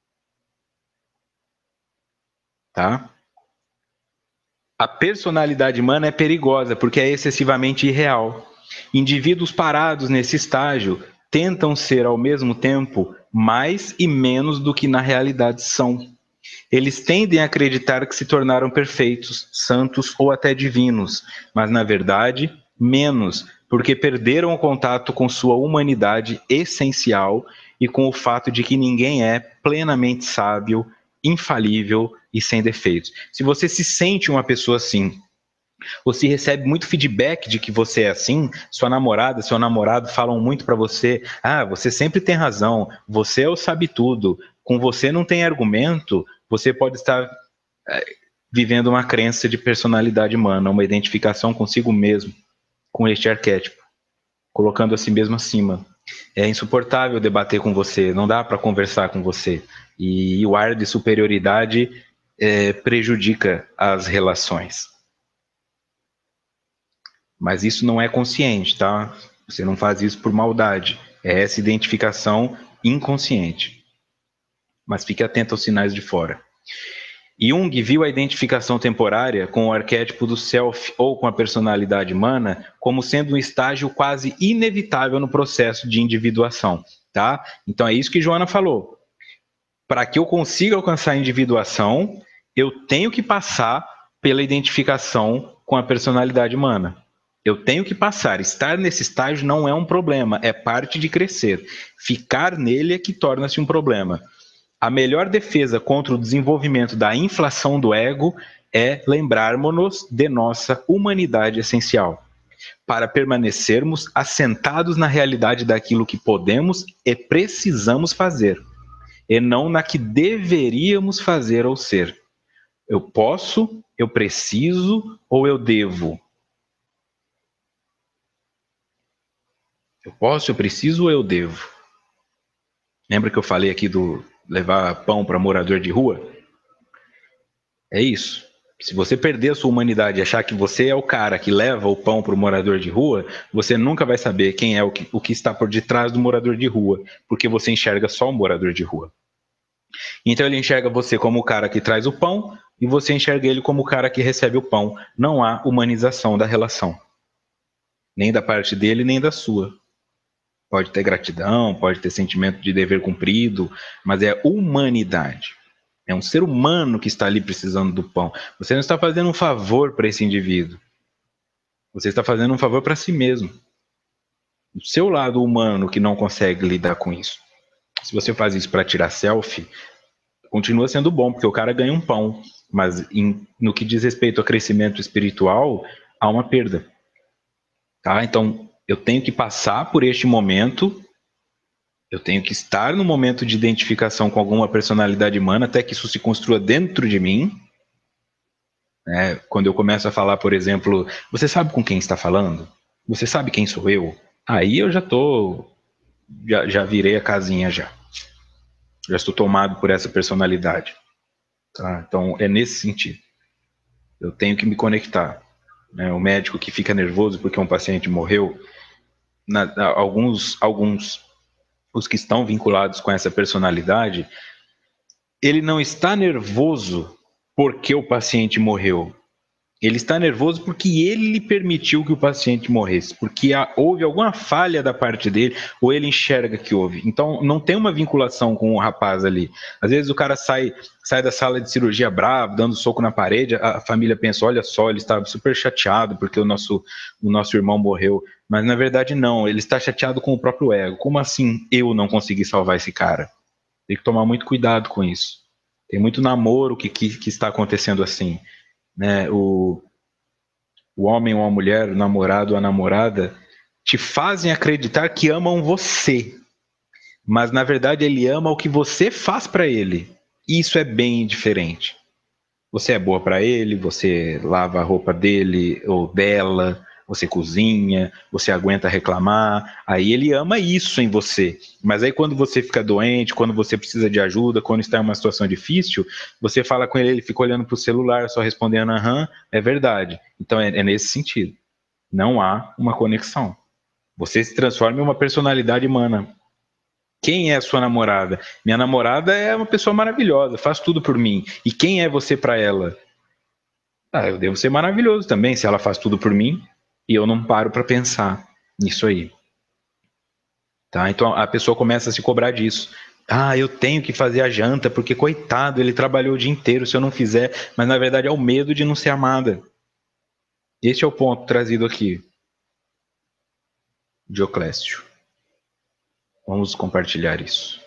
Tá? A personalidade humana é perigosa porque é excessivamente irreal. Indivíduos parados nesse estágio tentam ser ao mesmo tempo mais e menos do que na realidade são. Eles tendem a acreditar que se tornaram perfeitos, santos ou até divinos, mas na verdade, menos, porque perderam o contato com sua humanidade essencial e com o fato de que ninguém é plenamente sábio, infalível e sem defeitos. Se você se sente uma pessoa assim, ou se recebe muito feedback de que você é assim, sua namorada, seu namorado falam muito para você: ah, você sempre tem razão, você é o sabe tudo, com você não tem argumento, você pode estar vivendo uma crença de personalidade humana, uma identificação consigo mesmo, com este arquétipo, colocando a si mesmo acima. É insuportável debater com você, não dá para conversar com você. E o ar de superioridade prejudica as relações. Mas isso não é consciente, tá? Você não faz isso por maldade. É essa identificação inconsciente. Mas fique atento aos sinais de fora. Jung viu a identificação temporária com o arquétipo do self ou com a personalidade humana como sendo um estágio quase inevitável no processo de individuação, tá? Então é isso que Joana falou. Para que eu consiga alcançar a individuação, eu tenho que passar pela identificação com a personalidade humana. Eu tenho que passar. Estar nesse estágio não é um problema, é parte de crescer. Ficar nele é que torna-se um problema. A melhor defesa contra o desenvolvimento da inflação do ego é lembrarmos-nos de nossa humanidade essencial, para permanecermos assentados na realidade daquilo que podemos e precisamos fazer, e não na que deveríamos fazer ou ser. Eu posso, eu preciso ou eu devo? Eu posso, eu preciso ou eu devo? Lembra que eu falei aqui do levar pão para morador de rua? É isso. Se você perder a sua humanidade e achar que você é o cara que leva o pão para o morador de rua, você nunca vai saber quem é o que está por detrás do morador de rua, porque você enxerga só o morador de rua. Então ele enxerga você como o cara que traz o pão e você enxerga ele como o cara que recebe o pão. Não há humanização da relação. Nem da parte dele, nem da sua. Pode ter gratidão, pode ter sentimento de dever cumprido, mas é humanidade. É um ser humano que está ali precisando do pão. Você não está fazendo um favor para esse indivíduo. Você está fazendo um favor para si mesmo. O seu lado humano que não consegue lidar com isso. Se você faz isso para tirar selfie, continua sendo bom, porque o cara ganha um pão. Mas no que diz respeito ao crescimento espiritual, há uma perda. Tá? Então, eu tenho que passar por este momento, eu tenho que estar no momento de identificação com alguma personalidade humana, até que isso se construa dentro de mim. Né? Quando eu começo a falar, por exemplo, você sabe com quem está falando? Você sabe quem sou eu? Aí eu já virei a casinha já. Já estou tomado por essa personalidade. Tá? Então, é nesse sentido. Eu tenho que me conectar. Né? O médico que fica nervoso porque um paciente morreu, alguns, os que estão vinculados com essa personalidade, ele não está nervoso porque o paciente morreu. Ele está nervoso porque ele permitiu que o paciente morresse, porque houve alguma falha da parte dele, ou ele enxerga que houve. Então, não tem uma vinculação com o rapaz ali. Às vezes o cara sai da sala de cirurgia bravo, dando soco na parede, a família pensa, olha só, ele estava super chateado porque o nosso irmão morreu. Mas, na verdade, não. Ele está chateado com o próprio ego. Como assim eu não consegui salvar esse cara? Tem que tomar muito cuidado com isso. Tem muito namoro que está acontecendo assim. Né, o homem ou a mulher, o namorado ou a namorada, te fazem acreditar que amam você, mas na verdade ele ama o que você faz para ele. Isso é bem diferente. Você é boa para ele, você lava a roupa dele ou dela, você cozinha, você aguenta reclamar, aí ele ama isso em você. Mas aí quando você fica doente, quando você precisa de ajuda, quando está em uma situação difícil, você fala com ele fica olhando para o celular, só respondendo aham, é verdade. Então é nesse sentido. Não há uma conexão. Você se transforma em uma personalidade humana. Quem é a sua namorada? Minha namorada é uma pessoa maravilhosa, faz tudo por mim. E quem é você para ela? Eu devo ser maravilhoso também se ela faz tudo por mim e eu não paro para pensar nisso aí. Tá? Então a pessoa começa a se cobrar disso. Eu tenho que fazer a janta porque, coitado, ele trabalhou o dia inteiro se eu não fizer. Mas na verdade é o medo de não ser amada. Este é o ponto trazido aqui. Dioclésio. Vamos compartilhar isso.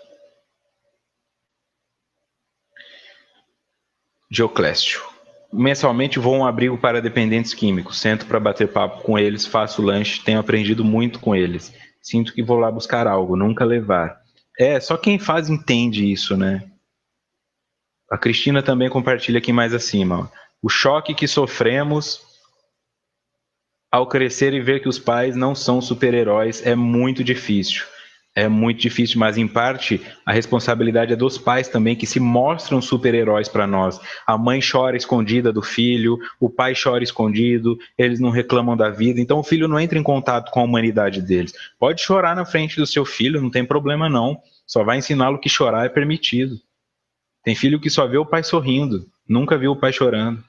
Dioclésio. Mensalmente vou a um abrigo para dependentes químicos. Sento para bater papo com eles, faço lanche, tenho aprendido muito com eles. Sinto que vou lá buscar algo, nunca levar. Só quem faz entende isso, né? A Cristina também compartilha aqui mais acima. Ó. O choque que sofremos ao crescer e ver que os pais não são super-heróis é muito difícil. É muito difícil, mas em parte a responsabilidade é dos pais também, que se mostram super-heróis para nós. A mãe chora escondida do filho, o pai chora escondido, eles não reclamam da vida, então o filho não entra em contato com a humanidade deles. Pode chorar na frente do seu filho, não tem problema não, só vai ensiná-lo que chorar é permitido. Tem filho que só vê o pai sorrindo, nunca viu o pai chorando.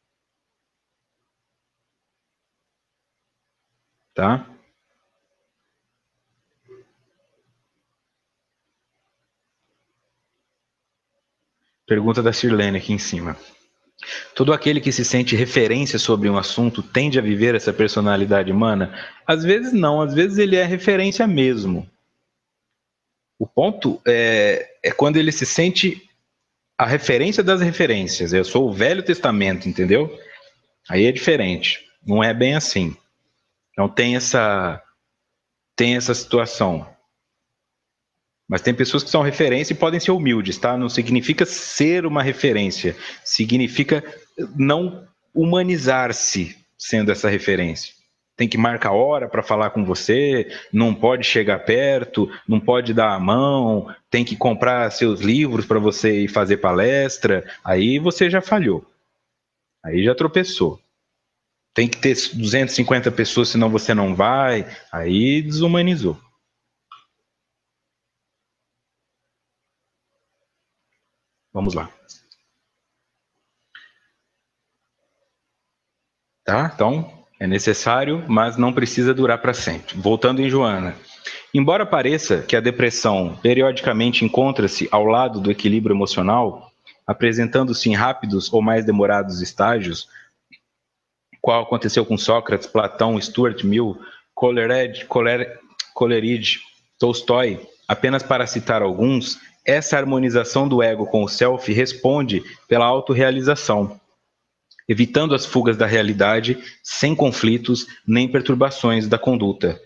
Tá? Pergunta da Sirlene aqui em cima. Todo aquele que se sente referência sobre um assunto tende a viver essa personalidade humana? Às vezes não, às vezes ele é referência mesmo. O ponto é quando ele se sente a referência das referências. Eu sou o Velho Testamento, entendeu? Aí é diferente. Não é bem assim. Então tem essa situação. Mas tem pessoas que são referência e podem ser humildes, tá? Não significa ser uma referência. Significa não humanizar-se sendo essa referência. Tem que marcar hora para falar com você, não pode chegar perto, não pode dar a mão, tem que comprar seus livros para você ir fazer palestra. Aí você já falhou. Aí já tropeçou. Tem que ter 250 pessoas, senão você não vai. Aí desumanizou. Vamos lá. Tá? Então, é necessário, mas não precisa durar para sempre. Voltando em Joana. Embora pareça que a depressão periodicamente encontra-se ao lado do equilíbrio emocional, apresentando-se em rápidos ou mais demorados estágios, qual aconteceu com Sócrates, Platão, Stuart Mill, Coleridge, Tolstói, apenas para citar alguns, essa harmonização do ego com o self responde pela autorrealização, evitando as fugas da realidade sem conflitos nem perturbações da conduta.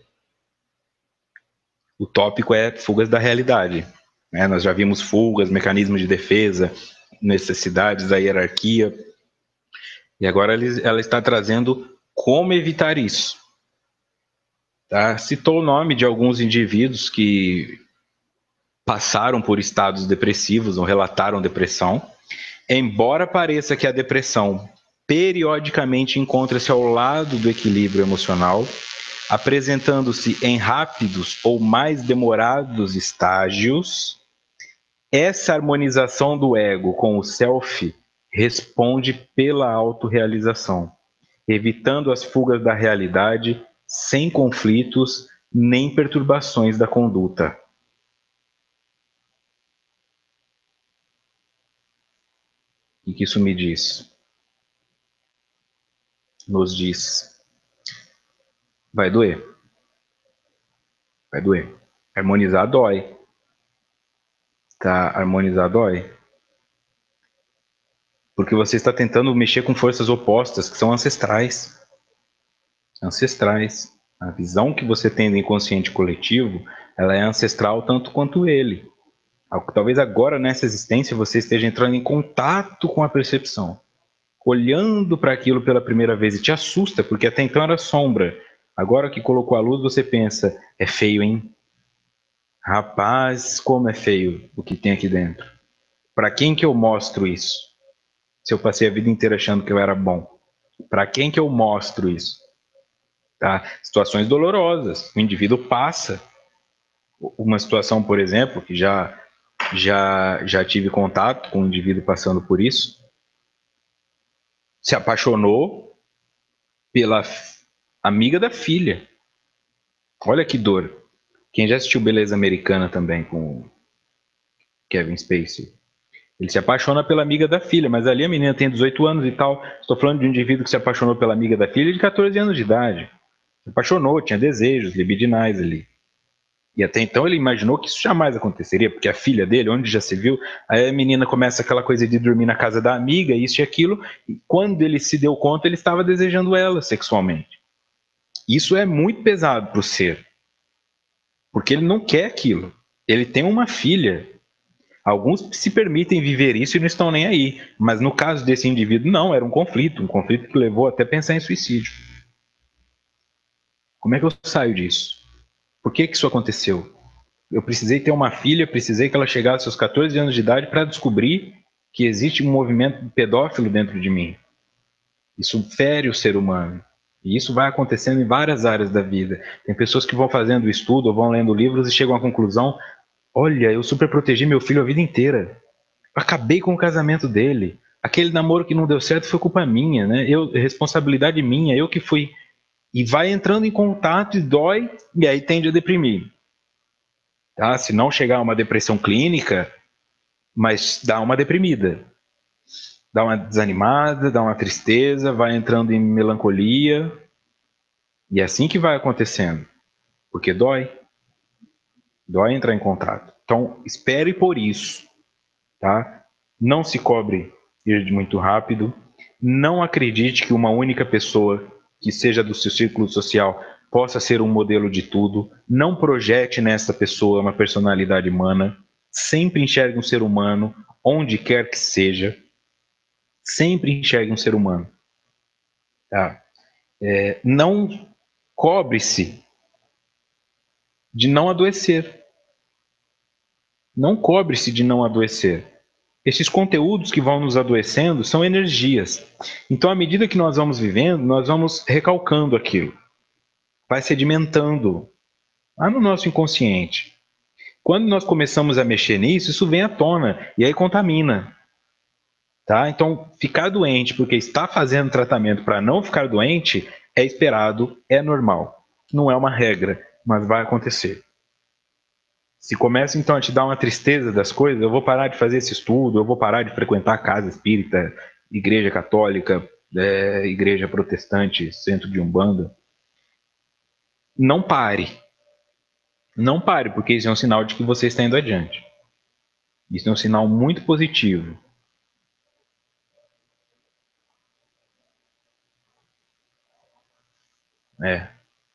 O tópico é fugas da realidade. Nós já vimos fugas, mecanismos de defesa, necessidades da hierarquia, e agora ela está trazendo como evitar isso. Tá? Citou o nome de alguns indivíduos que passaram por estados depressivos ou relataram depressão. Embora pareça que a depressão periodicamente encontra-se ao lado do equilíbrio emocional, apresentando-se em rápidos ou mais demorados estágios, essa harmonização do ego com o self responde pela autorrealização, evitando as fugas da realidade sem conflitos nem perturbações da conduta. O que isso me diz? Nos diz: vai doer. Vai doer. Harmonizar dói. Tá? Harmonizar dói. Porque você está tentando mexer com forças opostas que são ancestrais. Ancestrais. A visão que você tem do inconsciente coletivo, ela é ancestral tanto quanto ele. Talvez agora, nessa existência, você esteja entrando em contato com a percepção. Olhando para aquilo pela primeira vez e te assusta, porque até então era sombra. Agora que colocou a luz, você pensa, é feio, hein? Rapaz, como é feio o que tem aqui dentro. Para quem que eu mostro isso? Se eu passei a vida inteira achando que eu era bom. Para quem que eu mostro isso? Tá? Situações dolorosas. O indivíduo passa. Uma situação, por exemplo, que já tive contato com um indivíduo passando por isso. Se apaixonou pela amiga da filha. Olha que dor. Quem já assistiu Beleza Americana também com Kevin Spacey? Ele se apaixona pela amiga da filha, mas ali a menina tem 18 anos e tal. Estou falando de um indivíduo que se apaixonou pela amiga da filha de 14 anos de idade. Se apaixonou, tinha desejos libidinais ali. E até então ele imaginou que isso jamais aconteceria, porque a filha dele, onde já se viu, aí a menina começa aquela coisa de dormir na casa da amiga, isso e aquilo, e quando ele se deu conta, ele estava desejando ela sexualmente. Isso é muito pesado para o ser, porque ele não quer aquilo. Ele tem uma filha. Alguns se permitem viver isso e não estão nem aí, mas no caso desse indivíduo, não, era um conflito que levou até a pensar em suicídio. Como é que eu saio disso? Por que isso aconteceu? Eu precisei ter uma filha, precisei que ela chegasse aos 14 anos de idade para descobrir que existe um movimento pedófilo dentro de mim. Isso fere o ser humano. E isso vai acontecendo em várias áreas da vida. Tem pessoas que vão fazendo estudo ou vão lendo livros e chegam à conclusão: olha, eu superprotegi meu filho a vida inteira. Acabei com o casamento dele. Aquele namoro que não deu certo foi culpa minha, né? Responsabilidade minha, eu que fui. E vai entrando em contato e dói, e aí tende a deprimir. Tá? Se não chegar a uma depressão clínica, mas dá uma deprimida. Dá uma desanimada, dá uma tristeza, vai entrando em melancolia. E é assim que vai acontecendo. Porque dói. Dói entrar em contato. Então, espere por isso. Tá? Não se cobre ir muito rápido. Não acredite que uma única pessoa que seja do seu círculo social possa ser um modelo de tudo. Não projete nessa pessoa uma personalidade humana. Sempre enxergue um ser humano, onde quer que seja. Sempre enxergue um ser humano. Tá? Não cobre-se de não adoecer. Não cobre-se de não adoecer. Esses conteúdos que vão nos adoecendo são energias. Então, à medida que nós vamos vivendo, nós vamos recalcando aquilo. Vai sedimentando lá no nosso inconsciente. Quando nós começamos a mexer nisso, isso vem à tona e aí contamina. Tá? Então, ficar doente porque está fazendo tratamento para não ficar doente é esperado, é normal. Não é uma regra, mas vai acontecer. Se começa então a te dar uma tristeza das coisas, eu vou parar de fazer esse estudo, eu vou parar de frequentar casa espírita, igreja católica, igreja protestante, centro de umbanda. Não pare. Não pare, porque isso é um sinal de que você está indo adiante. Isso é um sinal muito positivo. É.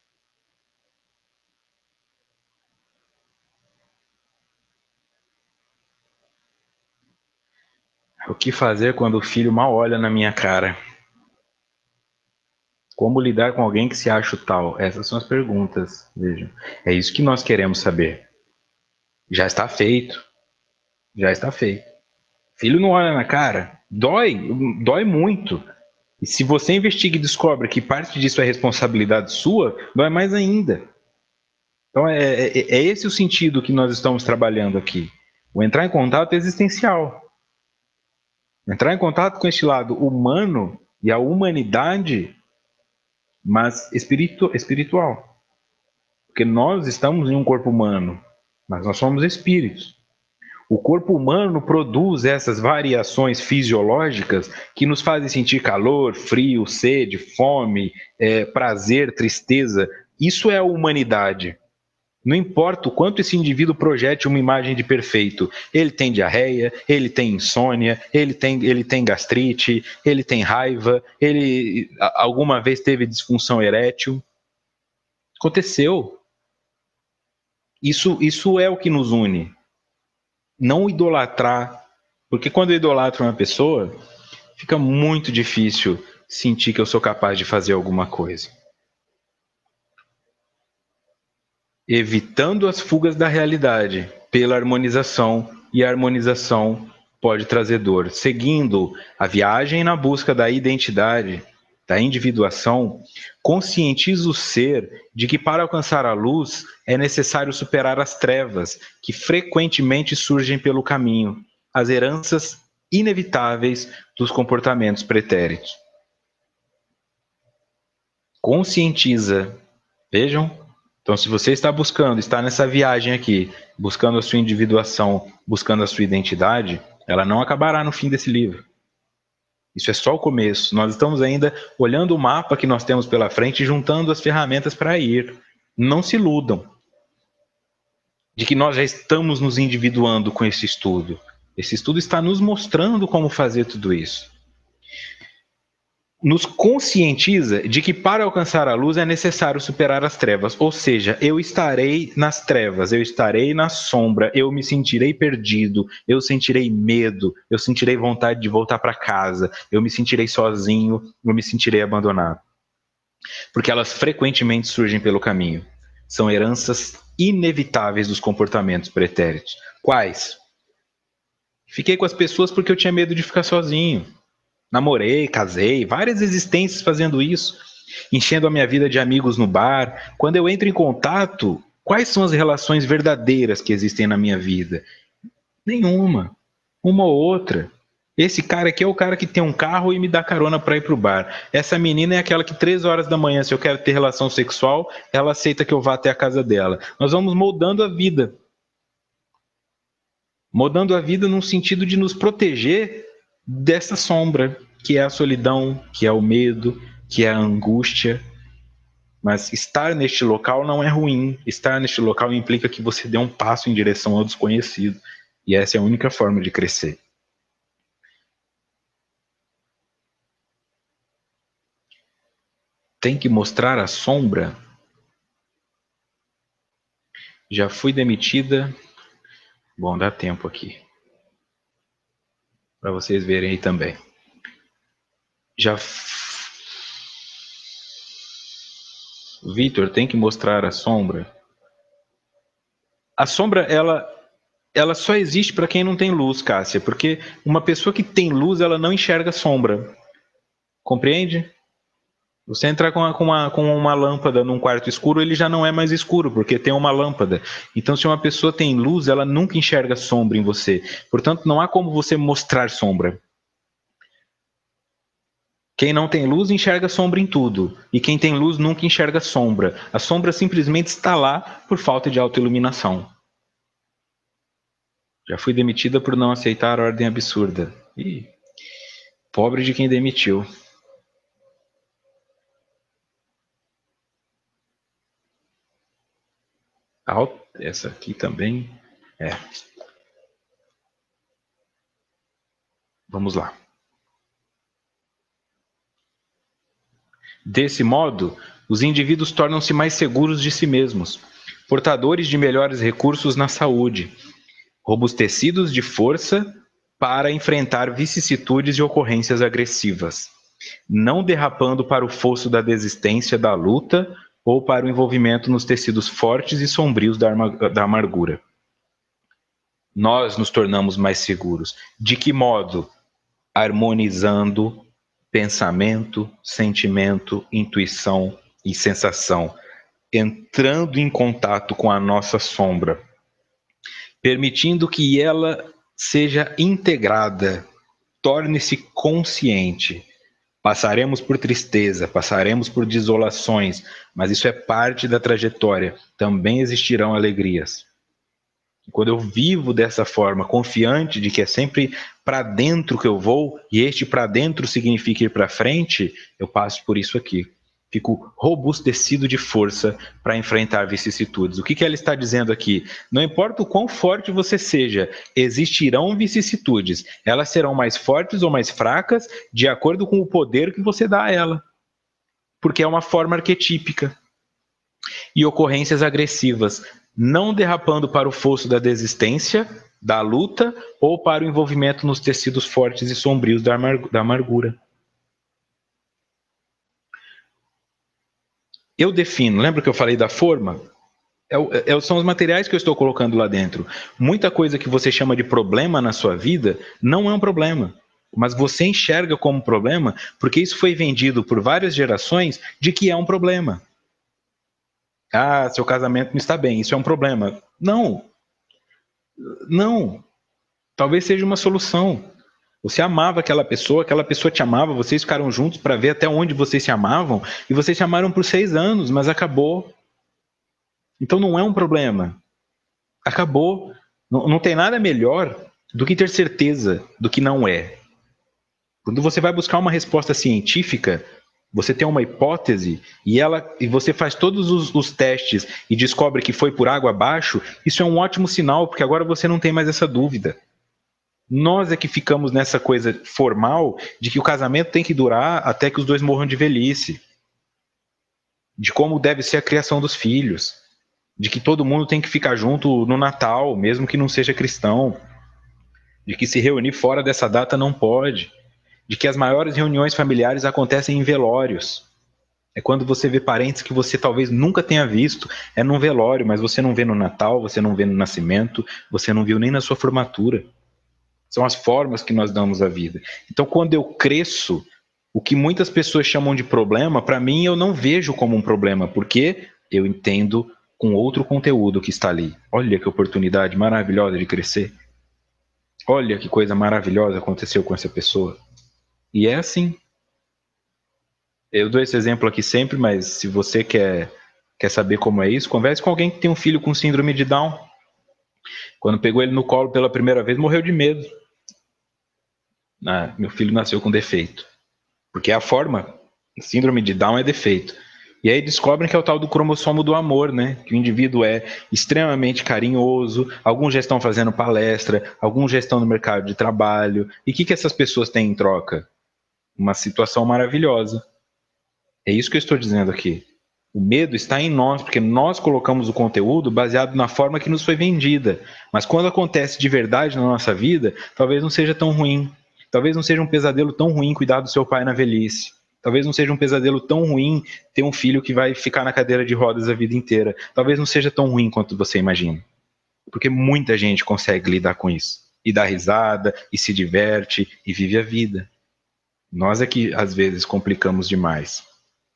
O que fazer quando o filho mal olha na minha cara? Como lidar com alguém que se acha o tal? Essas são as perguntas, vejam. É isso que nós queremos saber. Já está feito. Já está feito. Filho não olha na cara. Dói muito. E se você investiga e descobre que parte disso é responsabilidade sua, dói mais ainda. Então é esse o sentido que nós estamos trabalhando aqui. O entrar em contato é existencial. Entrar em contato com este lado humano e a humanidade, mas espiritual. Porque nós estamos em um corpo humano, mas nós somos espíritos. O corpo humano produz essas variações fisiológicas que nos fazem sentir calor, frio, sede, fome, prazer, tristeza. Isso é a humanidade. Não importa o quanto esse indivíduo projete uma imagem de perfeito. Ele tem diarreia, ele tem insônia, ele tem gastrite, ele tem raiva, ele alguma vez teve disfunção erétil. Aconteceu. Isso é o que nos une. Não idolatrar, porque quando eu idolatro uma pessoa, fica muito difícil sentir que eu sou capaz de fazer alguma coisa. Evitando as fugas da realidade pela harmonização, e a harmonização pode trazer dor. Seguindo a viagem na busca da identidade, da individuação, conscientiza o ser de que para alcançar a luz é necessário superar as trevas que frequentemente surgem pelo caminho, as heranças inevitáveis dos comportamentos pretéritos. Conscientiza. Vejam. Então, se você está buscando, está nessa viagem aqui, buscando a sua individuação, buscando a sua identidade, ela não acabará no fim desse livro. Isso é só o começo. Nós estamos ainda olhando o mapa que nós temos pela frente e juntando as ferramentas para ir. Não se iludam de que nós já estamos nos individuando com esse estudo. Esse estudo está nos mostrando como fazer tudo isso. Nos conscientiza de que para alcançar a luz é necessário superar as trevas, ou seja, eu estarei nas trevas, eu estarei na sombra, eu me sentirei perdido, eu sentirei medo, eu sentirei vontade de voltar para casa, eu me sentirei sozinho, eu me sentirei abandonado. Porque elas frequentemente surgem pelo caminho. São heranças inevitáveis dos comportamentos pretéritos. Quais? Fiquei com as pessoas porque eu tinha medo de ficar sozinho. Namorei, casei, várias existências fazendo isso, enchendo a minha vida de amigos no bar. Quando eu entro em contato, quais são as relações verdadeiras que existem na minha vida? Nenhuma. Uma ou outra. Esse cara aqui é o cara que tem um carro e me dá carona para ir pro bar. Essa menina é aquela que 3 horas da manhã, se eu quero ter relação sexual, ela aceita que eu vá até a casa dela. Nós vamos moldando a vida. Moldando a vida num sentido de nos proteger dessa sombra, que é a solidão, que é o medo, que é a angústia. Mas estar neste local não é ruim. Estar neste local implica que você dê um passo em direção ao desconhecido. E essa é a única forma de crescer. Tem que mostrar a sombra? Já fui demitida. Bom, dá tempo aqui. Para vocês verem aí também. Vitor, tem que mostrar a sombra? A sombra, ela só existe para quem não tem luz, Cássia, porque uma pessoa que tem luz, ela não enxerga sombra. Compreende? Você entrar com uma lâmpada num quarto escuro, ele já não é mais escuro, porque tem uma lâmpada. Então, se uma pessoa tem luz, ela nunca enxerga sombra em você. Portanto, não há como você mostrar sombra. Quem não tem luz enxerga sombra em tudo. E quem tem luz nunca enxerga sombra. A sombra simplesmente está lá por falta de autoiluminação. Já fui demitida por não aceitar a ordem absurda. Ih, pobre de quem demitiu. Essa aqui também. Vamos lá. Desse modo, os indivíduos tornam-se mais seguros de si mesmos, portadores de melhores recursos na saúde, robustecidos de força para enfrentar vicissitudes e ocorrências agressivas, não derrapando para o fosso da desistência da luta ou para o envolvimento nos tecidos fortes e sombrios da amargura. Nós nos tornamos mais seguros. De que modo? Harmonizando pensamento, sentimento, intuição e sensação, entrando em contato com a nossa sombra, permitindo que ela seja integrada, torne-se consciente. Passaremos por tristeza, passaremos por desolações, mas isso é parte da trajetória. Também existirão alegrias. Quando eu vivo dessa forma, confiante de que é sempre para dentro que eu vou, e este para dentro significa ir para frente, eu passo por isso aqui. Fico robustecido de força para enfrentar vicissitudes. O que ela está dizendo aqui? Não importa o quão forte você seja, existirão vicissitudes. Elas serão mais fortes ou mais fracas de acordo com o poder que você dá a ela. Porque é uma forma arquetípica. E ocorrências agressivas, não derrapando para o fosso da desistência, da luta, ou para o envolvimento nos tecidos fortes e sombrios da amargura. Eu defino, lembra que eu falei da forma? São os materiais que eu estou colocando lá dentro. Muita coisa que você chama de problema na sua vida não é um problema, mas você enxerga como problema porque isso foi vendido por várias gerações de que é um problema. Ah, seu casamento não está bem, isso é um problema. Não. Talvez seja uma solução. Você amava aquela pessoa te amava, vocês ficaram juntos para ver até onde vocês se amavam, e vocês se amaram por 6 anos, mas acabou. Então não é um problema. Acabou. Não tem nada melhor do que ter certeza do que não é. Quando você vai buscar uma resposta científica, você tem uma hipótese e você faz todos os testes e descobre que foi por água abaixo, isso é um ótimo sinal, porque agora você não tem mais essa dúvida. Nós é que ficamos nessa coisa formal de que o casamento tem que durar até que os dois morram de velhice, de como deve ser a criação dos filhos, de que todo mundo tem que ficar junto no Natal, mesmo que não seja cristão, de que se reunir fora dessa data não pode, de que as maiores reuniões familiares acontecem em velórios. É quando você vê parentes que você talvez nunca tenha visto, é num velório, mas você não vê no Natal, você não vê no nascimento, você não viu nem na sua formatura. São as formas que nós damos à vida. Então, quando eu cresço, o que muitas pessoas chamam de problema, para mim eu não vejo como um problema, porque eu entendo com outro conteúdo que está ali. Olha que oportunidade maravilhosa de crescer. Olha que coisa maravilhosa aconteceu com essa pessoa. E é assim. Eu dou esse exemplo aqui sempre, mas se você quer saber como é isso, converse com alguém que tem um filho com síndrome de Down. Quando pegou ele no colo pela primeira vez, morreu de medo. Meu filho nasceu com defeito. Porque a forma, síndrome de Down é defeito. E aí descobrem que é o tal do cromossomo do amor, né? Que o indivíduo é extremamente carinhoso, alguns já estão fazendo palestra, alguns já estão no mercado de trabalho. E o que essas pessoas têm em troca? Uma situação maravilhosa. É isso que eu estou dizendo aqui. O medo está em nós, porque nós colocamos o conteúdo baseado na forma que nos foi vendida. Mas quando acontece de verdade na nossa vida, talvez não seja tão ruim. Talvez não seja um pesadelo tão ruim cuidar do seu pai na velhice. Talvez não seja um pesadelo tão ruim ter um filho que vai ficar na cadeira de rodas a vida inteira. Talvez não seja tão ruim quanto você imagina. Porque muita gente consegue lidar com isso. E dá risada, e se diverte, e vive a vida. Nós é que, às vezes, complicamos demais.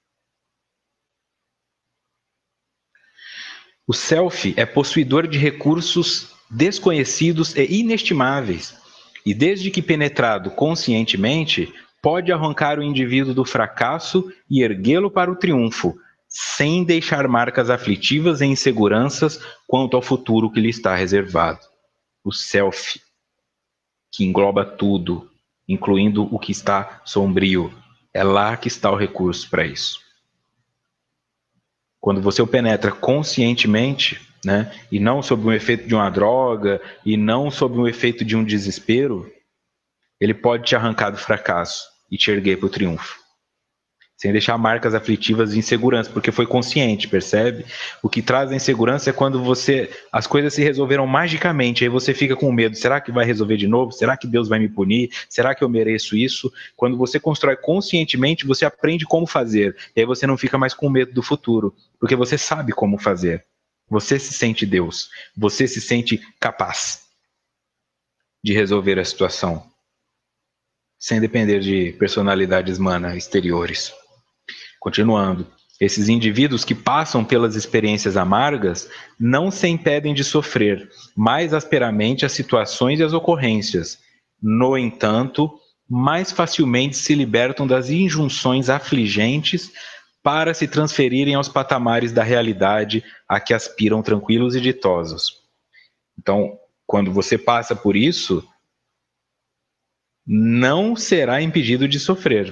O self é possuidor de recursos desconhecidos e inestimáveis, e desde que penetrado conscientemente, pode arrancar o indivíduo do fracasso e erguê-lo para o triunfo, sem deixar marcas aflitivas e inseguranças quanto ao futuro que lhe está reservado. o self, que engloba tudo, incluindo o que está sombrio. É lá que está o recurso para isso. Quando você o penetra conscientemente, né, e não sob o efeito de uma droga, e não sob o efeito de um desespero, ele pode te arrancar do fracasso e te erguer para o triunfo. Sem deixar marcas aflitivas de insegurança, porque foi consciente, percebe? O que traz a insegurança é quando as coisas se resolveram magicamente, aí você fica com medo, será que vai resolver de novo? Será que Deus vai me punir? Será que eu mereço isso? Quando você constrói conscientemente, você aprende como fazer, e aí você não fica mais com medo do futuro, porque você sabe como fazer. Você se sente Deus, você se sente capaz de resolver a situação, sem depender de personalidades humanas exteriores. Continuando, esses indivíduos que passam pelas experiências amargas não se impedem de sofrer mais asperamente as situações e as ocorrências. No entanto, mais facilmente se libertam das injunções afligentes para se transferirem aos patamares da realidade a que aspiram tranquilos e ditosos. Então, quando você passa por isso, não será impedido de sofrer,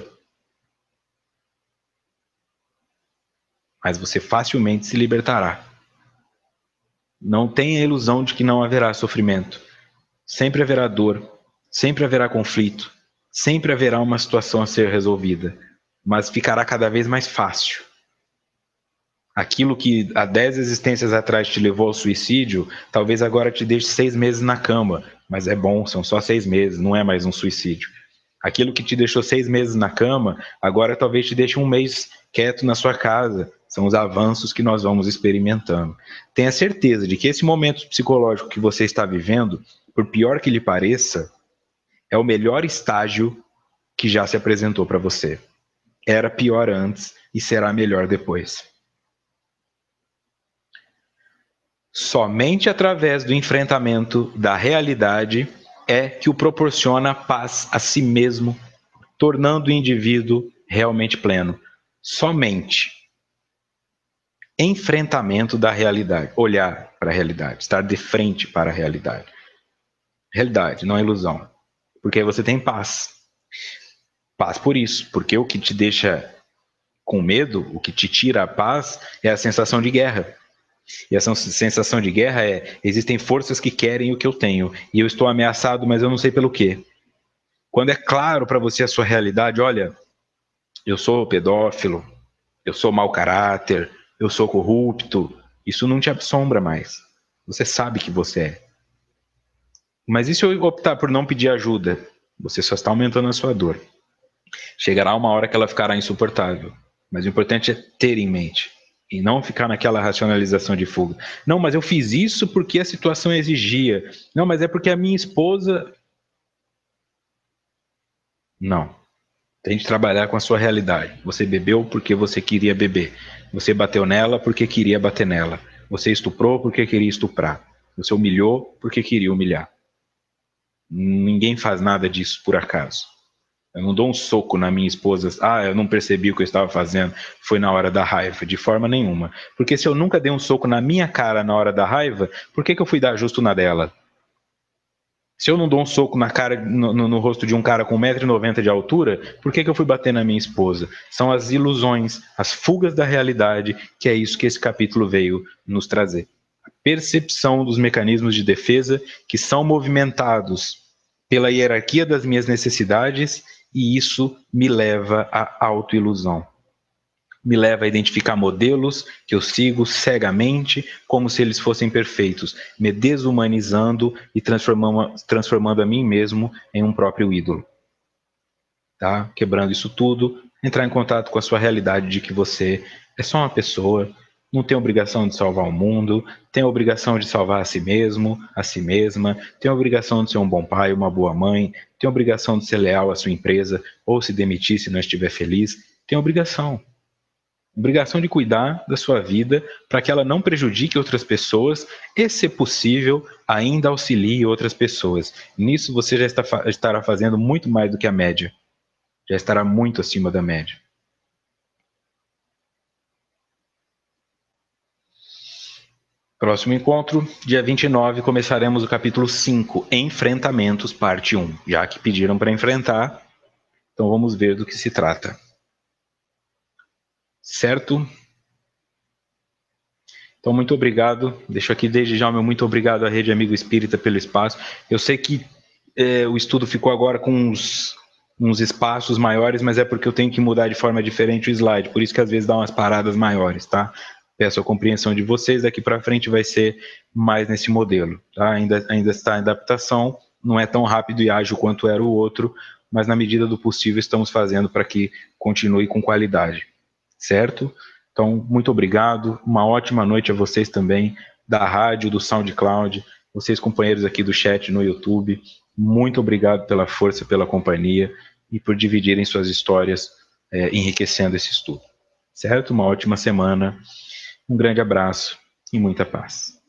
mas você facilmente se libertará. Não tenha a ilusão de que não haverá sofrimento. Sempre haverá dor, sempre haverá conflito, sempre haverá uma situação a ser resolvida, mas ficará cada vez mais fácil. Aquilo que há 10 existências atrás te levou ao suicídio, talvez agora te deixe 6 meses na cama, mas é bom, são só 6 meses, não é mais um suicídio. Aquilo que te deixou 6 meses na cama, agora talvez te deixe 1 mês quieto na sua casa. São os avanços que nós vamos experimentando. Tenha certeza de que esse momento psicológico que você está vivendo, por pior que lhe pareça, é o melhor estágio que já se apresentou para você. Era pior antes e será melhor depois. Somente através do enfrentamento da realidade é que o proporciona paz a si mesmo, tornando o indivíduo realmente pleno. Somente enfrentamento da realidade, olhar para a realidade, estar de frente para a realidade. Realidade, não é ilusão. Porque aí você tem paz. Paz por isso, porque o que te deixa com medo, o que te tira a paz, é a sensação de guerra. E essa sensação de guerra é: existem forças que querem o que eu tenho, e eu estou ameaçado, mas eu não sei pelo quê. Quando é claro para você a sua realidade, olha, eu sou pedófilo, eu sou mau caráter, eu sou corrupto, isso não te assombra mais. Você sabe que você é. Mas e se eu optar por não pedir ajuda? Você só está aumentando a sua dor. Chegará uma hora que ela ficará insuportável. Mas o importante é ter em mente. E não ficar naquela racionalização de fuga. Não, mas eu fiz isso porque a situação exigia. Não, mas é porque a minha esposa. Não. Tem de trabalhar com a sua realidade. Você bebeu porque você queria beber. Você bateu nela porque queria bater nela. Você estuprou porque queria estuprar. Você humilhou porque queria humilhar. Ninguém faz nada disso por acaso. Eu não dou um soco na minha esposa. Ah, eu não percebi o que eu estava fazendo. Foi na hora da raiva. De forma nenhuma. Porque se eu nunca dei um soco na minha cara na hora da raiva, por que eu fui dar justo na dela? Se eu não dou um soco na cara, no rosto de um cara com 1,90 m de altura, por que eu fui bater na minha esposa? São as ilusões, as fugas da realidade, que é isso que esse capítulo veio nos trazer. A percepção dos mecanismos de defesa que são movimentados pela hierarquia das minhas necessidades, e isso me leva à autoilusão. Me leva a identificar modelos que eu sigo cegamente como se eles fossem perfeitos, me desumanizando e transformando a mim mesmo em um próprio ídolo. Tá? Quebrando isso tudo, entrar em contato com a sua realidade de que você é só uma pessoa, não tem obrigação de salvar o mundo, tem a obrigação de salvar a si mesmo, a si mesma, tem a obrigação de ser um bom pai, uma boa mãe, tem a obrigação de ser leal à sua empresa ou se demitir se não estiver feliz, tem a obrigação de cuidar da sua vida para que ela não prejudique outras pessoas e, se possível, ainda auxilie outras pessoas. Nisso você já estará fazendo muito mais do que a média. Já estará muito acima da média. Próximo encontro, dia 29, começaremos o capítulo 5, Enfrentamentos, parte 1. Já que pediram para enfrentar, então vamos ver do que se trata. Certo? Então, muito obrigado. Deixo aqui desde já o meu muito obrigado à Rede Amigo Espírita pelo espaço. Eu sei que o estudo ficou agora com uns espaços maiores, mas é porque eu tenho que mudar de forma diferente o slide, por isso que às vezes dá umas paradas maiores, tá? Peço a compreensão de vocês, daqui para frente vai ser mais nesse modelo, tá? Ainda está em adaptação, não é tão rápido e ágil quanto era o outro, mas na medida do possível estamos fazendo para que continue com qualidade, certo? Então, muito obrigado, uma ótima noite a vocês também, da rádio, do SoundCloud, vocês companheiros aqui do chat no YouTube, muito obrigado pela força, pela companhia e por dividirem suas histórias, enriquecendo esse estudo. Certo? Uma ótima semana, um grande abraço e muita paz.